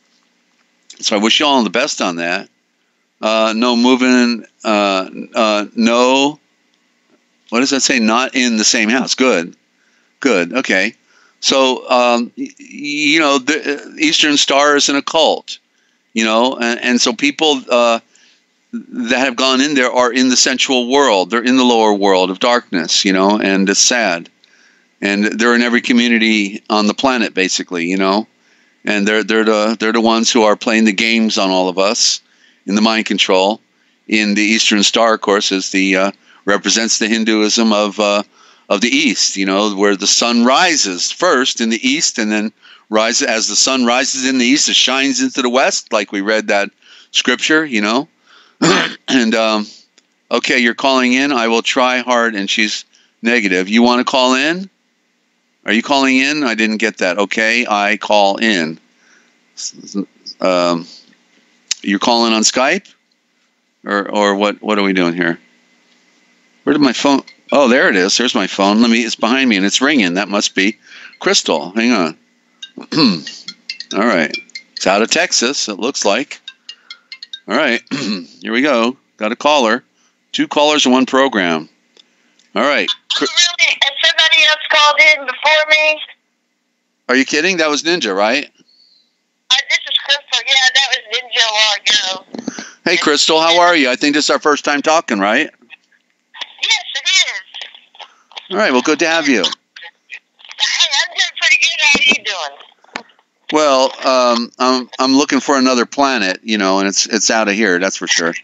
so I wish you all the best on that. Uh, no moving, uh, uh, no, what does that say? Not in the same house. Good. Good. Okay. So, um, you know, the Eastern Star is an occult, you know, and, and so people uh, that have gone in there are in the sensual world. They're in the lower world of darkness, you know, and it's sad. And they're in every community on the planet, basically, you know, and they're they're the they're the ones who are playing the games on all of us in the mind control. In the Eastern Star, of course, is the uh, represents the Hinduism of uh, of the East, you know, where the sun rises first in the East, and then rises as the sun rises in the East, it shines into the West, like we read that scripture, you know. And um, okay, you're calling in. I will try hard, and she's negative. You want to call in? Are you calling in? I didn't get that. Okay, I call in. Um, you're calling on Skype, or or what? What are we doing here? Where did my phone? Oh, there it is. There's my phone. Let me. It's behind me and it's ringing. That must be Crystal. Hang on. All right. It's out of Texas. It looks like. All right. Here we go. Got a caller. Two callers in one program. All right. Oh, really? And somebody else called in before me? Are you kidding? That was Ninja, right? Uh, this is Crystal. Yeah, that was Ninja a while ago. Hey, Crystal. How are you? I think this is our first time talking, right? Yes, it is. All right. Well, good to have you. Hey, I'm doing pretty good. How are you doing? Well, um, I'm I'm looking for another planet, you know, and it's it's out of here. That's for sure. Let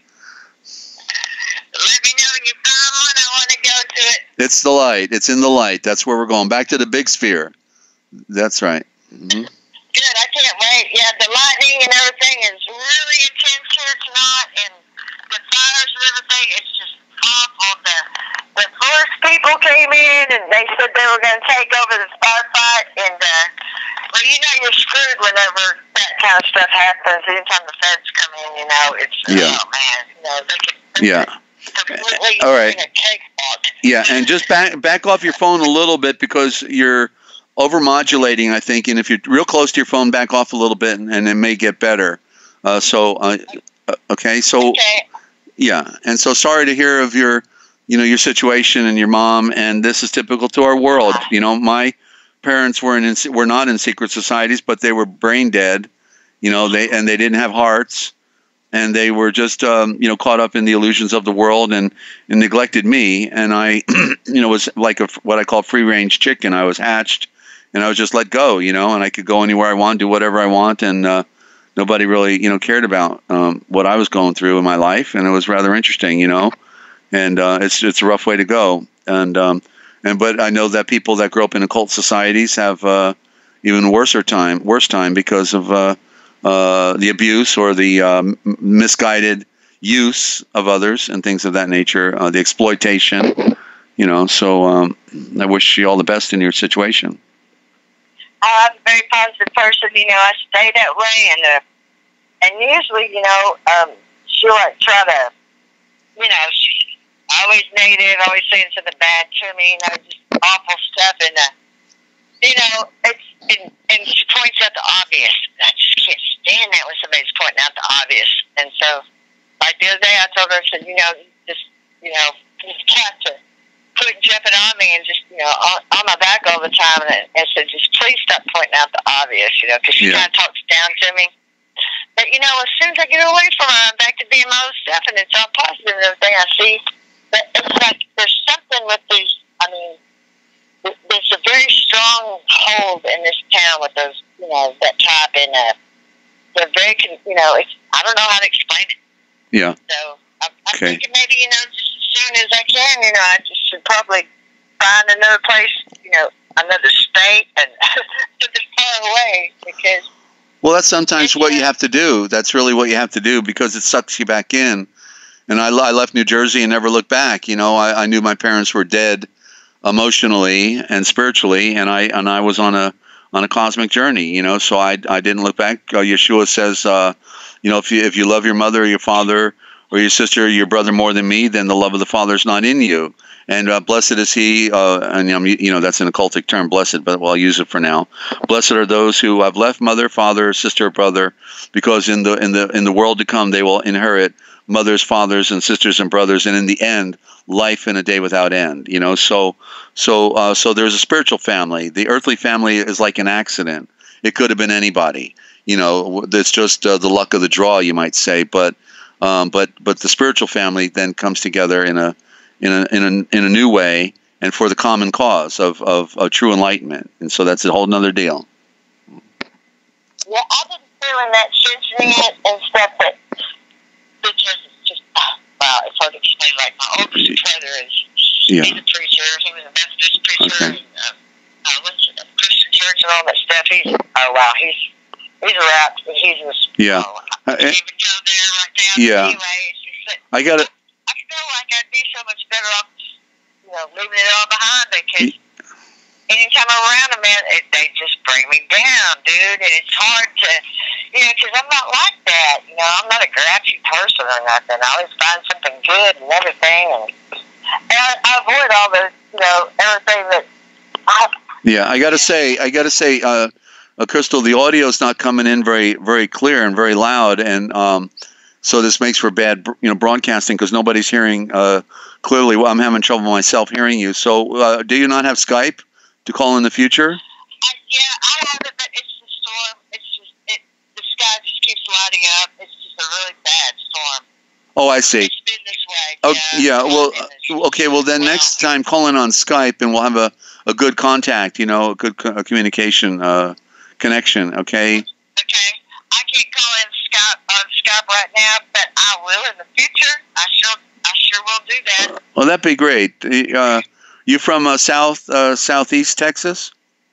me know when you found one. I want to go to it. It's the light. It's in the light. That's where we're going. Back to the big sphere. That's right. Mm-hmm. Good. I can't wait. Yeah, the lightning and everything is really intense here tonight, and the fires and everything. It's just awful. The the forest people came in and they said they were going to take over the firefight, and uh, well, you know, you're screwed whenever that kind of stuff happens. Anytime the feds come in, you know, it's Yeah. oh man, you know, they can. Yeah. Completely All right. in a cakewalk. Yeah, and just back back off your phone a little bit because you're overmodulating, I think. And if you're real close to your phone, back off a little bit, and, and it may get better. Uh, so, uh, okay, so Okay. yeah, and so sorry to hear of your, you know, your situation and your mom. And this is typical to our world. You know, my parents were in were not in secret societies, but they were brain dead. You know, they and they didn't have hearts. And they were just, um, you know, caught up in the illusions of the world and, and neglected me. And I, you know, was like a, what I call free-range chicken. I was hatched, and I was just let go, you know, and I could go anywhere I want, do whatever I want, and uh, nobody really, you know, cared about um, what I was going through in my life. And it was rather interesting, you know. And uh, it's it's a rough way to go. And um, and but I know that people that grow up in occult societies have uh, even worse time, worse time because of. Uh, Uh, the abuse or the um, misguided use of others and things of that nature, uh, the exploitation, you know. So um, I wish you all the best in your situation. Oh, I'm a very positive person. You know, I stay that way, and uh, and usually, you know, um, she'll like try to, you know, she's always negative, always saying something bad to me, you know, just awful stuff, and uh, you know, it's and, and she points out the obvious. I just can't stand that when somebody's pointing out the obvious. And so, like the other day, I told her, I said, you know, just, you know, just have to quit jumping on me and just, you know, on, on my back all the time. And I said, just please stop pointing out the obvious, you know, because she Yeah. kind of talks down to me. But, you know, as soon as I get away from her, I'm back to being my own stuff, and it's all positive and everything I see. But it's like there's something with these, I mean, there's a very strong hold in this town with those, you know, that type, and uh, they're very, you know, it's, I don't know how to explain it. Yeah. So I'm, I'm Okay. thinking maybe, you know, just as soon as I can, you know, I just should probably find another place, you know, another state, and something far away, because. Well, that's sometimes what you have to do. That's really what you have to do because it sucks you back in. And I, I left New Jersey and never looked back. You know, I, I knew my parents were dead emotionally and spiritually, and I and I was on a on a cosmic journey, you know. So I I didn't look back. Uh, Yeshua says, uh, you know, if you if you love your mother, or your father, or your sister, or your brother more than me, then the love of the Father is not in you. And uh, blessed is he, uh, and um, you know that's an occultic term, blessed, but well, I'll use it for now. Blessed are those who have left mother, father, sister, or brother, because in the in the in the world to come they will inherit mothers, fathers, and sisters and brothers, and in the end, life in a day without end. You know, so so uh, so there's a spiritual family. The earthly family is like an accident. It could have been anybody. You know, it's just uh, the luck of the draw, you might say. But um, but but the spiritual family then comes together in a in a in a in a new way, and for the common cause of of, of true enlightenment. And so that's a whole nother deal. Yeah, I've been feeling that since then and stuff, but because it's just, wow, it's hard to explain. Like, my oldest brother is, Yeah. he's a preacher. He was a Methodist preacher. Okay. And, uh, uh, what's it, a Christian church and all that stuff. He's, oh, wow, he's, he's a rap. He's just, Yeah. oh, Uh, I can't even go there right now. Yeah. Anyway, it's just that I got it. I feel like I'd be so much better off, you know, leaving it all behind, because anytime I'm around them, man, it, they just bring me down, dude. And it's hard to, you know, because I'm not like that. You know, I'm not a grouchy person or nothing. I always find something good and everything. And, and I, I avoid all the, you know, everything that I... Yeah, I got to say, I got to say, uh, uh, Crystal, the audio is not coming in very, very clear and very loud, and um, so this makes for bad, you know, broadcasting because nobody's hearing uh, clearly. Well, I'm having trouble myself hearing you. So, uh, do you not have Skype to call in the future? I yeah, I have it, but it's the storm. It's just, it, the sky just keeps lighting up. It's just a really bad storm. Oh, I see. It's been this way. Oh, yeah. yeah. Well, It's been this uh, okay. Well, then well. next time call in on Skype, and we'll have a, a good contact. You know, a good co- communication uh, connection. Okay. Okay. I can't call in Skype on Skype right now, but I will in the future. I sure, I sure will do that. Well, that'd be great. Uh, you from uh, South uh, Southeast Texas?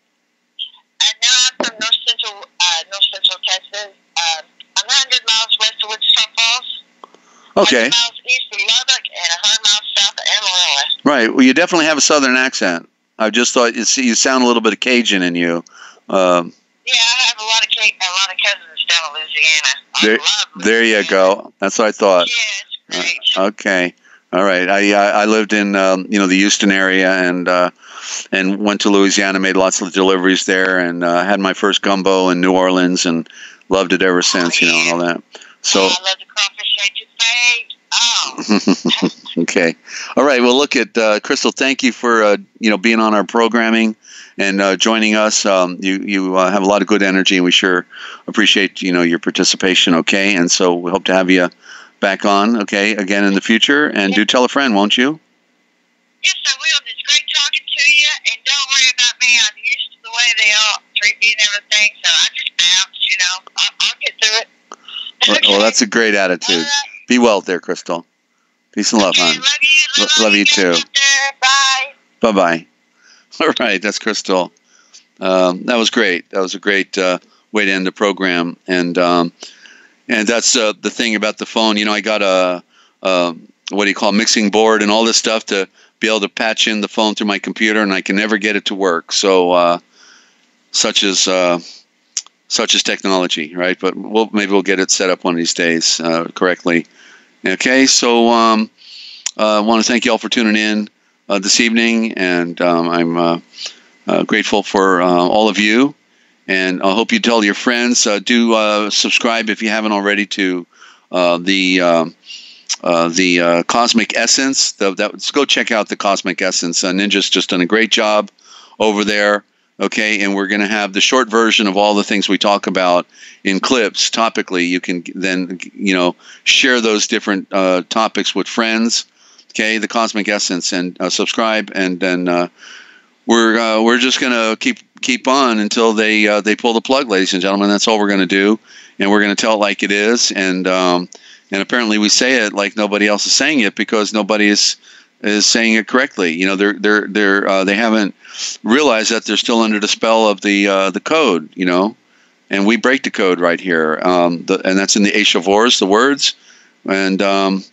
And now I'm from North Central, uh, North Central Texas. Uh, I'm one hundred miles west of Wichita Falls. Okay. one hundred miles east of Lubbock and one hundred miles south of Amarillo. Right. Well, you definitely have a Southern accent. I just thought you see you sound a little bit of Cajun in you. Um, Yeah, I have a lot of ca- a lot of cousins down in Louisiana. I there, love there you Louisiana. go. That's what I thought. Yeah, it's great. Uh, okay. All right. I I I lived in um, you know the Houston area and uh, and went to Louisiana, made lots of deliveries there, and uh, had my first gumbo in New Orleans, and loved it ever since. You know, and all that. So. Oh, I love the crawfish shake your face. Oh. Okay. All right. Well, look at uh, Crystal. Thank you for uh, you know being on our programming and uh, joining us. Um, you you uh, have a lot of good energy, and we sure appreciate you know your participation. Okay, and so we hope to have you back on. Okay, again in the future, and Yeah. do tell a friend, won't you? Yes, I will. It's great talking to you, and don't worry about me. I'm used to the way they all treat me and everything, so I just bounce. You know, I'll, I'll get through it. Well, Okay. well, that's a great All attitude. right. Be well there, Crystal. Peace and love, Okay, hon. love you. Love, Lo- love all you guys too. out there. Bye. Bye bye. All right, that's Crystal. Um, that was great. That was a great uh, way to end the program, and um, and that's uh, the thing about the phone. You know, I got a, a what do you call it, mixing board and all this stuff to be able to patch in the phone through my computer, and I can never get it to work. So uh, such as uh, such as technology, right? But we'll maybe we'll get it set up one of these days uh, correctly. Okay, so um, uh, I want to thank you all for tuning in uh, this evening, and um, I'm uh, uh, grateful for uh, all of you. And I hope you tell your friends. Uh, do uh, subscribe if you haven't already to uh, the um, uh, the uh, Cosmic Essence. The, that, let's go check out the Cosmic Essence. Uh, Ninja's just done a great job over there. Okay, and we're going to have the short version of all the things we talk about in clips topically. You can then, you know, share those different uh, topics with friends. Okay, the Cosmic Essence, and uh, subscribe, and then uh, we're uh, we're just going to keep keep on until they uh, they pull the plug, ladies and gentlemen. That's all we're going to do, and we're going to tell it like it is, and um, and apparently we say it like nobody else is saying it because nobody is. is saying it correctly. You know, they're they're they're uh, they haven't realized that they're still under the spell of the uh, the code. You know, and we break the code right here. Um, the, and that's in the Eshavors, the words, and um,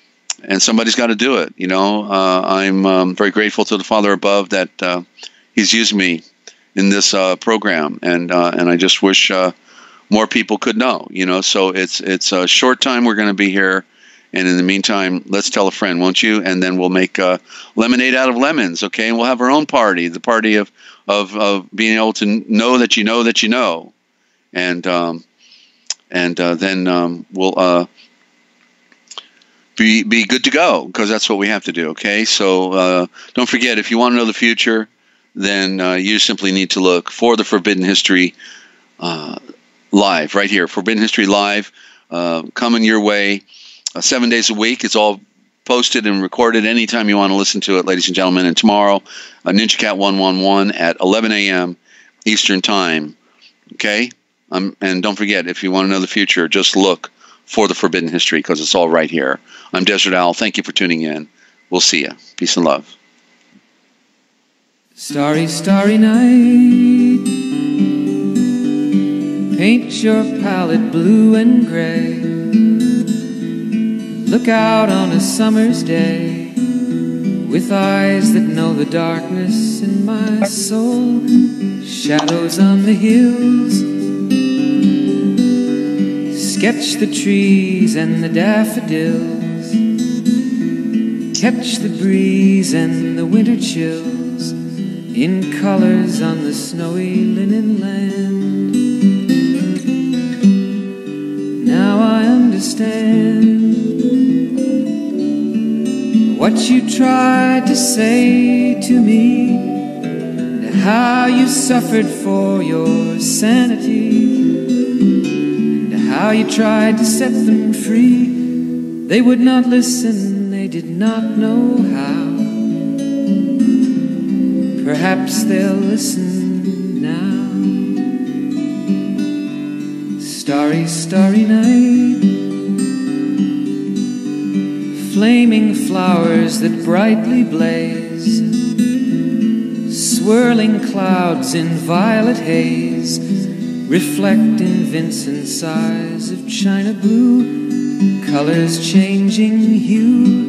and somebody's got to do it. You know, uh, I'm um, very grateful to the Father above that uh, He's used me in this uh, program, and uh, and I just wish uh, more people could know. You know, so it's it's a short time we're going to be here. And in the meantime, let's tell a friend, won't you? And then we'll make uh, lemonade out of lemons, okay? And we'll have our own party, the party of of, of being able to know that you know that you know. And um, and uh, then um, we'll uh, be be good to go, because that's what we have to do. Okay, so uh, don't forget, if you want to know the future, then uh, you simply need to look for the Forbidden History uh, live right here. Forbidden History live, uh, coming your way uh, seven days a week. It's all posted and recorded anytime you want to listen to it, ladies and gentlemen. And tomorrow, uh, Ninja Cat one one one at eleven a.m. Eastern Time. Okay, um, and don't forget, if you want to know the future, just look for the Forbidden History, because it's all right here. I'm Desert Owl. Thank you for tuning in. We'll see you. Peace and love. Starry, starry night, paint your palette blue and gray. Look out on a summer's day with eyes that know the darkness in my soul. Shadows on the hills, sketch the trees and the daffodils, catch the breeze and the winter chills in colors on the snowy linen land. Now I understand what you tried to say to me, and how you suffered for your sanity, and how you tried to set them free. They would not listen, they did not know how. Perhaps they'll listen now. Starry, starry night, flaming flowers that brightly blaze, swirling clouds in violet haze, reflect in Vincent's eyes of china blue, colors changing hue.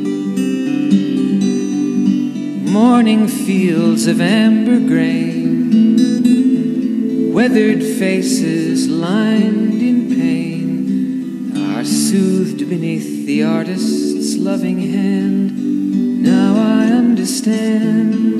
Morning fields of amber grain, weathered faces lined in pain, are soothed beneath the artist's loving hand. Now I understand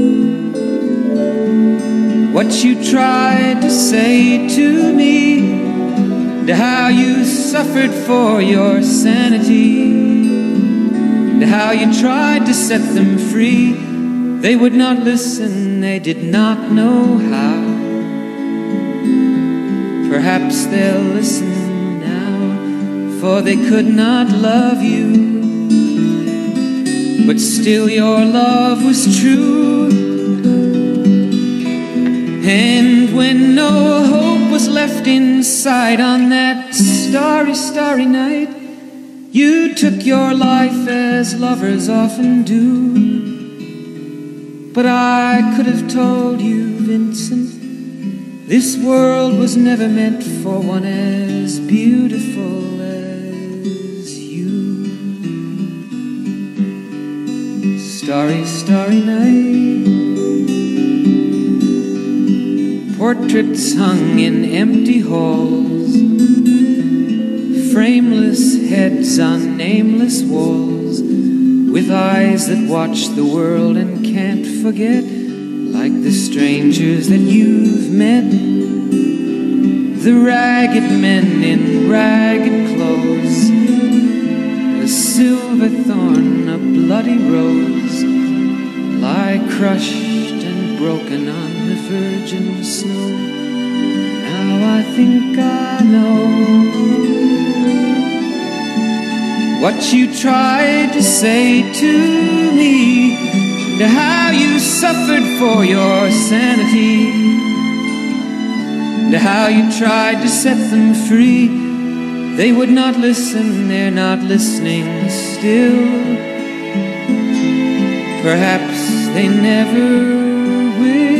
what you tried to say to me, and how you suffered for your sanity, and how you tried to set them free. They would not listen, they did not know how. Perhaps they'll listen now, for they could not love you, but still your love was true. And when no hope was left inside on that starry, starry night, you took your life as lovers often do. But I could have told you, Vincent, this world was never meant for one as beautiful as you. Starry, starry night, portraits hung in empty halls, frameless heads on nameless walls, with eyes that watch the world and can't forget, like the strangers that you've met, the ragged men in ragged clothes, a silver thorn, a bloody rose, lie crushed and broken on the virgin snow. Now I think I know what you tried to say to me, and how you suffered for your sanity, and how you tried to set them free. They would not listen, they're not listening still. Perhaps they never will.